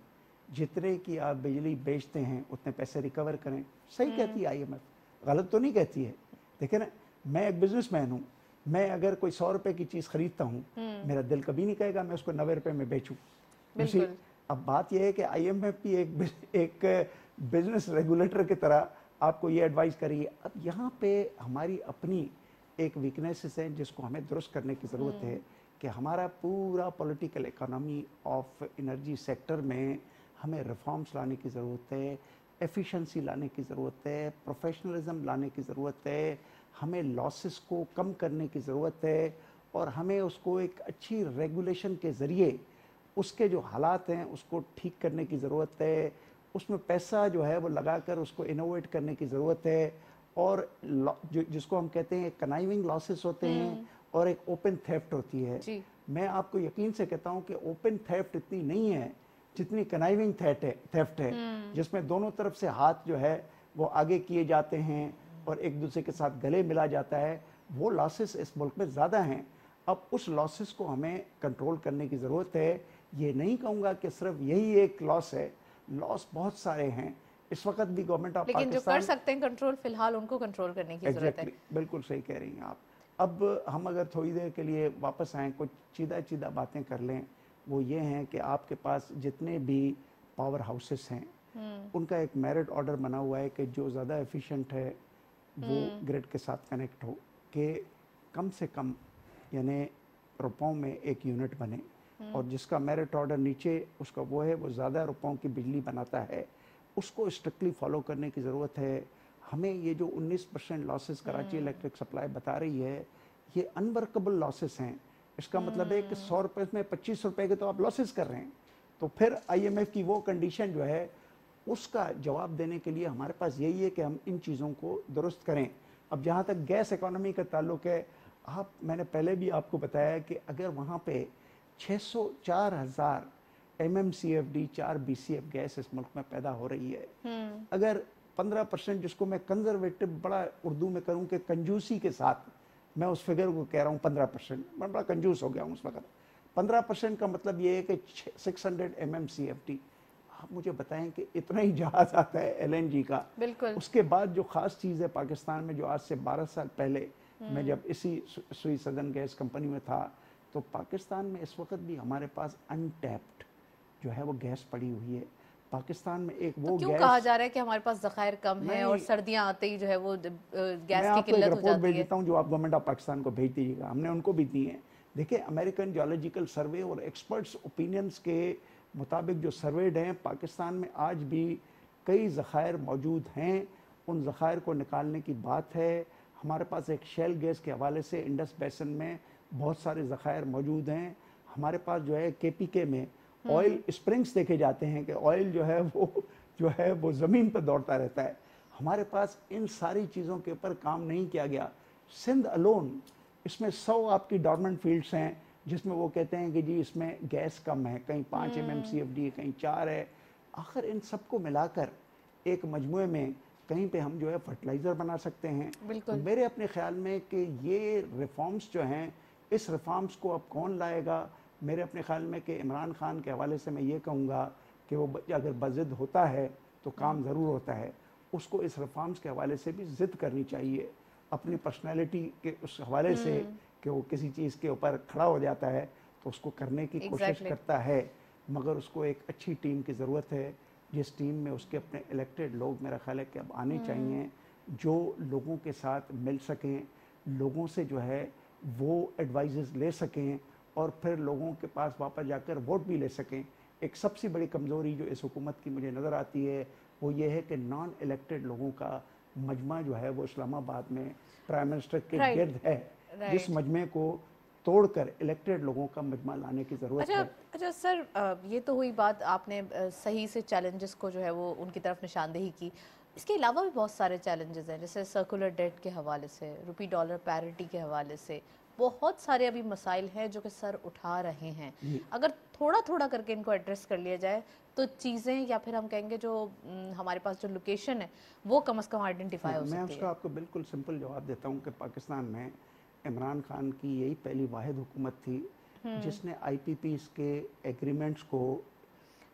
जितने की आप बिजली बेचते हैं उतने पैसे रिकवर करें। सही कहती है आईएमएफ, गलत तो नहीं कहती है। देखिए ना, मैं एक बिजनेसमैन हूँ, मैं अगर कोई सौ रुपए की चीज़ खरीदता हूँ, मेरा दिल कभी नहीं कहेगा मैं उसको नब्बे रुपए में बेचूँ। बिल्कुल। अब बात यह है कि आईएमएफ भी एक एक बिजनेस रेगुलेटर की तरह आपको ये एडवाइस करिए। अब यहाँ पे हमारी अपनी एक वीकनेसेस है जिसको हमें दुरुस्त करने की ज़रूरत है कि हमारा पूरा political economy of energy sector में हमें रिफॉर्म्स लाने की ज़रूरत है, एफिशिएंसी लाने की ज़रूरत है, प्रोफेशनलिज्म लाने की ज़रूरत है, हमें लॉसेस को कम करने की ज़रूरत है और हमें उसको एक अच्छी रेगुलेशन के ज़रिए उसके जो हालात हैं उसको ठीक करने की ज़रूरत है। उसमें पैसा जो है वो लगाकर उसको इनोवेट करने की ज़रूरत है। और जो जिसको हम कहते हैं कनाइविंग लॉसेस होते हैं और एक ओपन थेफ्ट होती है। जी। मैं आपको यकीन से कहता हूँ कि ओपन थेफ्ट इतनी नहीं है जितनी कनाइविंग थेफ्ट है थेफ्ट है जिसमें दोनों तरफ से हाथ जो है वो आगे किए जाते हैं और एक दूसरे के साथ गले मिला जाता है। वो लॉसेस इस मुल्क में ज़्यादा हैं। अब उस लॉसेस को हमें कंट्रोल करने की ज़रूरत है। ये नहीं कहूँगा कि सिर्फ यही एक लॉस है, लॉस बहुत सारे हैं। इस वक्त भी गवर्नमेंट ऑफ लेकिन जो पाकिस्तान कर सकते हैं कंट्रोल, फिलहाल उनको कंट्रोल करने की जरूरत है। Exactly, बिल्कुल सही कह रही हैं आप। अब हम अगर थोड़ी देर के लिए वापस आएँ, कुछ सीधा सीधा बातें कर लें, वो ये हैं कि आपके पास जितने भी पावर हाउसेस हैं उनका एक मेरिट ऑर्डर बना हुआ है कि जो ज़्यादा एफिशिएंट है वो ग्रिड के साथ कनेक्ट हो, कि कम से कम यानी रुपयों में एक यूनिट बने और जिसका मेरिट ऑर्डर नीचे उसका वो है वो ज़्यादा रुपयों की बिजली बनाता है, उसको स्ट्रिक्टली फॉलो करने की ज़रूरत है। हमें ये जो उन्नीस percent losses Karachi Electric Supply बता रही है, ये अनवर्कबल लॉसेस हैं। इसका मतलब है कि सौ रुपये में पच्चीस रुपये के तो आप लॉसेस कर रहे हैं। तो फिर आईएमएफ की वो कंडीशन जो है उसका जवाब देने के लिए हमारे पास यही है कि हम इन चीज़ों को दुरुस्त करें। अब जहाँ तक गैस इकोनॉमी का ताल्लुक है, आप मैंने पहले भी आपको बताया कि अगर वहाँ पे छः सौ चार हज़ार M M C F D चार बी सी एफ गैस इस मुल्क में पैदा हो रही है, अगर पंद्रह परसेंट जिसको मैं कंजर्वेटिव बड़ा उर्दू में करूँ कि कंजूसी के साथ मैं उस फिगर को कह रहा हूँ पंद्रह परसेंट, मैं बड़ा कंजूस हो गया हूँ उस वक्त। पंद्रह परसेंट का मतलब ये है कि six hundred M M C F D. आप मुझे बताएं कि इतना ही जहाज़ आता है एल एन जी का। बिल्कुल। उसके बाद जो ख़ास चीज़ है पाकिस्तान में, जो आज से बारह साल पहले मैं जब इसी सुई सदन गैस कंपनी में था, तो पाकिस्तान में इस वक्त भी हमारे पास अनटैप्ड जो है वो गैस पड़ी हुई है। पाकिस्तान में एक वो तो क्यों गैस कहा जा रहा है कि हमारे पास ज़खायर कम है और सर्दियां आते ही जो है वो गैस की किल्लत हो जाती भेज है? देता हूँ जो आप गवर्नमेंट ऑफ पाकिस्तान को भेज दीजिएगा, हमने उनको भी दी हैं। देखिए, अमेरिकन जियोलॉजिकल सर्वे और एक्सपर्ट्स ओपिनियंस के मुताबिक जो सर्वेड हैं, पाकिस्तान में आज भी कई ज़खायर मौजूद हैं। उन ज़खायर को निकालने की बात है। हमारे पास एक शेल गैस के हवाले से इंडस बेसन में बहुत सारे ज़खायर मौजूद हैं। हमारे पास जो है के पी के में ऑयल स्प्रिंग्स देखे जाते हैं कि ऑयल जो है वो जो है वो ज़मीन पर दौड़ता रहता है। हमारे पास इन सारी चीज़ों के ऊपर काम नहीं किया गया। सिंध अलोन, इसमें सौ आपकी डॉर्मेंट फील्ड्स हैं जिसमें वो कहते हैं कि जी इसमें गैस कम है, कहीं पाँच M M C F D है, कहीं चार है। आखिर इन सबको मिलाकर एक मजमुए में कहीं पे हम जो है फर्टिलाइज़र बना सकते हैं। बिल्कुल। तो मेरे अपने ख्याल में कि ये रिफॉर्म्स जो हैं, इस रिफॉर्म्स को अब कौन लाएगा? मेरे अपने ख्याल में कि इमरान खान के हवाले से मैं ये कहूँगा कि वो अगर बज़िद होता है तो काम ज़रूर होता है। उसको इस रिफॉर्म्स के हवाले से भी ज़िद करनी चाहिए, अपनी पर्सनैलिटी के उस हवाले से कि वो किसी चीज़ के ऊपर खड़ा हो जाता है तो उसको करने की exactly. कोशिश करता है, मगर उसको एक अच्छी टीम की ज़रूरत है, जिस टीम में उसके अपने इलेक्टेड लोग मेरा ख्याल है कि अब आने चाहिए, जो लोगों के साथ मिल सकें, लोगों से जो है वो एडवाइजेस ले सकें और फिर लोगों के पास वापस जाकर वोट भी ले सकें। एक सबसे बड़ी कमज़ोरी जो इस हुकूमत की मुझे नज़र आती है वो ये है कि नॉन इलेक्टेड लोगों का मजमा जो है वो इस्लामाबाद में प्राइम मिनिस्टर के right. गिर्द है, right. जिस मजमे को तोड़कर इलेक्टेड लोगों का मजमा लाने की ज़रूरत अच्छा, है। अच्छा सर, ये तो हुई बात, आपने सही से चैलेंजेस को जो है वो उनकी तरफ निशानदेही की। इसके अलावा भी बहुत सारे चैलेंजेस हैं, जैसे सर्कुलर डेट के हवाले से, रुपी डॉलर पैरिटी के हवाले से, बहुत सारे अभी मसाइल हैं जो कि सर उठा रहे हैं। अगर थोड़ा थोड़ा करके इनको एड्रेस कर लिया जाए तो चीज़ें, या फिर हम कहेंगे जो हमारे पास जो लोकेशन है वो कम से कम आइडेंटिफाई हो सकती है। मैं उसका आपको बिल्कुल सिंपल जवाब देता हूँ कि पाकिस्तान में इमरान खान की यही पहली वाहिद हुकूमत थी जिसने आई पी पीज़ के एग्रीमेंट्स को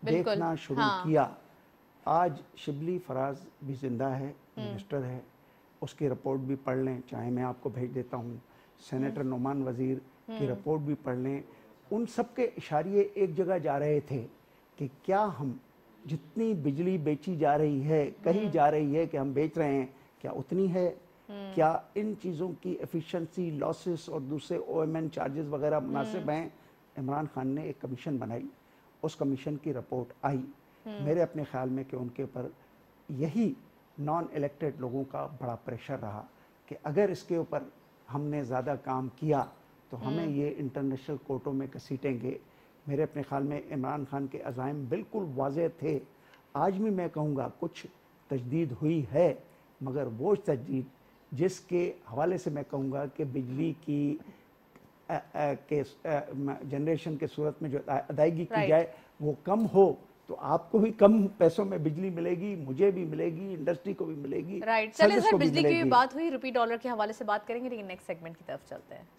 देखना शुरू हाँ। किया। आज शिबली फराज भी ज़िंदा है, मिनिस्टर है, उसकी रिपोर्ट भी पढ़ लें, चाहे मैं आपको भेज देता हूँ। सेनेटर नोमान वज़ीर की रिपोर्ट भी पढ़ लें। उन सब के इशारे एक जगह जा रहे थे कि क्या हम जितनी बिजली बेची जा रही है, कही जा रही है कि हम बेच रहे हैं, क्या उतनी है? क्या इन चीज़ों की एफिशिएंसी, लॉसेस और दूसरे ओ एम एन चार्जेस वगैरह मुनासिब हैं? इमरान खान ने एक कमीशन बनाई, उस कमीशन की रिपोर्ट आई। मेरे अपने ख्याल में कि उनके ऊपर यही नॉन इलेक्टेड लोगों का बड़ा प्रेशर रहा कि अगर इसके ऊपर हमने ज़्यादा काम किया तो हमें ये इंटरनेशनल कोर्टों में घसीटेंगे। मेरे अपने ख्याल में इमरान खान के अज़ाइम बिल्कुल वाज़ेह थे। आज भी मैं कहूँगा कुछ तजदीद हुई है, मगर वो तजदीद जिसके हवाले से मैं कहूँगा कि बिजली की आ, आ, के जनरेशन के सूरत में जो अदायगी की जाए वो कम हो, तो आपको भी कम पैसों में बिजली मिलेगी, मुझे भी मिलेगी, इंडस्ट्री को भी मिलेगी। राइट, चलिए सर, बिजली की भी बात हुई, रुपी डॉलर के हवाले से बात करेंगे, लेकिन नेक्स्ट सेगमेंट की तरफ चलते हैं।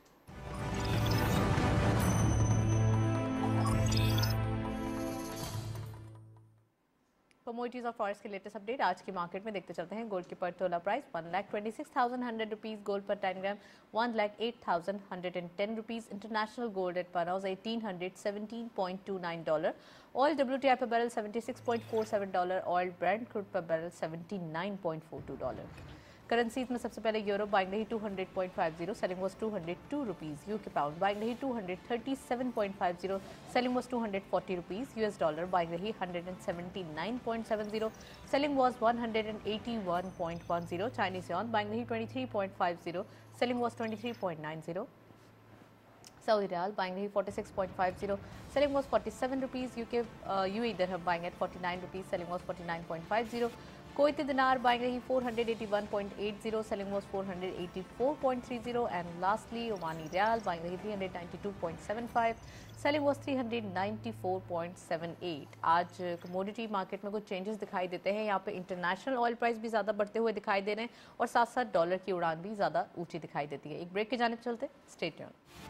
कमोडिटीज और फॉरेक्स के लेटेस्ट अपडेट आज की मार्केट में देखते चलते हैं। गोल्ड की per tola price one lakh twenty six thousand hundred rupees, gold per ten gram one lakh eight thousand hundred and ten rupees. International gold at per ounce eighteen hundred seventeen point two nine dollar. Oil W T I per barrel seventy six point four seven dollar. Oil Brent crude per barrel seventy nine point four two dollar. Currencies में सबसे पहले euro buying रही two hundred point five zero, selling was two hundred two rupees. UK pound buying रही two hundred thirty seven point five zero, selling was two hundred forty rupees. US dollar buying रही one hundred seventy nine point seven zero, selling was one hundred eighty one point one zero. Chinese yuan buying रही twenty three point five zero, selling was twenty three point nine zero. Saudi riyal buying रही forty six point five zero, selling was forty seven rupees. UK UAE dirham buying eight forty nine rupees, selling was forty nine point five zero. Kuwaiti dinar buying रही four hundred eighty one point eight zero, selling was four hundred eighty four point three zero. And lastly Omani riyal buying रही three hundred ninety two point seven five, selling was three hundred ninety four point seven eight. आज commodity market में कुछ changes दिखाई देते हैं। यहाँ पे international oil price भी ज़्यादा बढ़ते हुए दिखाई दे रहे हैं और साथ साथ डॉलर की उड़ान भी ज़्यादा ऊँची दिखाई देती है। एक ब्रेक की जानिब चलते, stay tuned.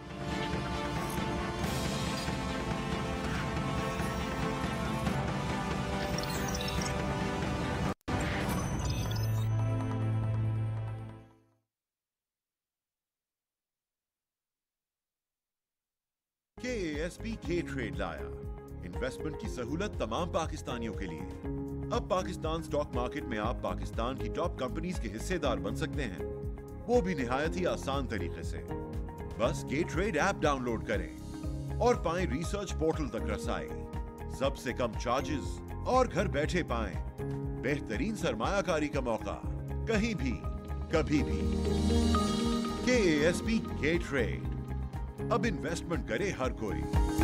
K A S P के ट्रेड लाया इन्वेस्टमेंट की सहूलत तमाम पाकिस्तानियों के लिए। अब पाकिस्तान स्टॉक मार्केट में आप पाकिस्तान की टॉप कंपनीज के हिस्सेदार बन सकते हैं, वो भी निहायत ही आसान तरीके से। बस के ट्रेड ऐप डाउनलोड करें और पाएं रिसर्च पोर्टल तक रसाई, सबसे कम चार्जेस और घर बैठे पाएं बेहतरीन सरमायाकारी का मौका, कहीं भी कभी भी। के ए एस पी के ट्रेड, अब इन्वेस्टमेंट करे हर कोई।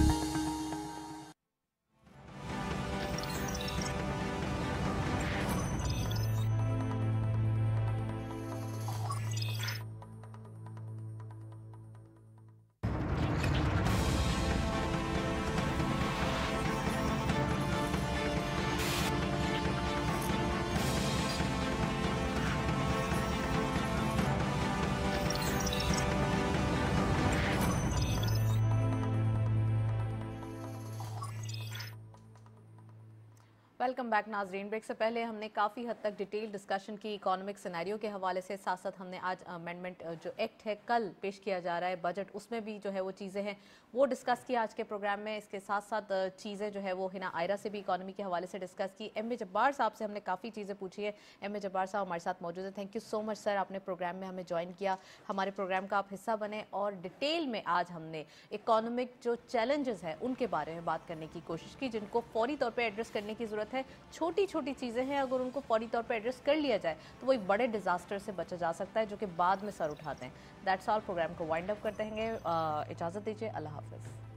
वेलकम बैक नाजरीन। ब्रेक से पहले हमने काफ़ी हद तक डिटेल डिस्कशन की इकोनॉमिक सिनेरियो के हवाले से, साथ साथ हमने आज अमेंडमेंट जो एक्ट है कल पेश किया जा रहा है बजट, उसमें भी जो है वो चीज़ें हैं वो डिस्कस किया आज के प्रोग्राम में। इसके साथ साथ चीज़ें जो है वो हिना आयरा से भी इकोनॉमी के हवाले से डिस्कस की। एम ए जब्बार साहब से हमने काफ़ी चीज़ें पूछी है। एम ए जब्बार साहब हमारे साथ मौजूद है। Thank you so much sir, आपने प्रोग्राम में हमें ज्वाइन किया, हमारे प्रोग्राम का आप हिस्सा बने और डिटेल में आज हमने इकोनॉमिक जो चैलेंजेस हैं उनके बारे में बात करने की कोशिश की, जिनको फौरी तौर पर एड्रेस करने की ज़रूरत है। छोटी छोटी चीज़ें हैं, अगर उनको फौरी तौर पर एड्रेस कर लिया जाए तो वो एक बड़े डिजास्टर से बचा जा सकता है जो कि बाद में सर उठाते हैं। That's all. प्रोग्राम को वाइंड अप करते हैं। इजाज़त दीजिए, अल्लाह हाफिज़।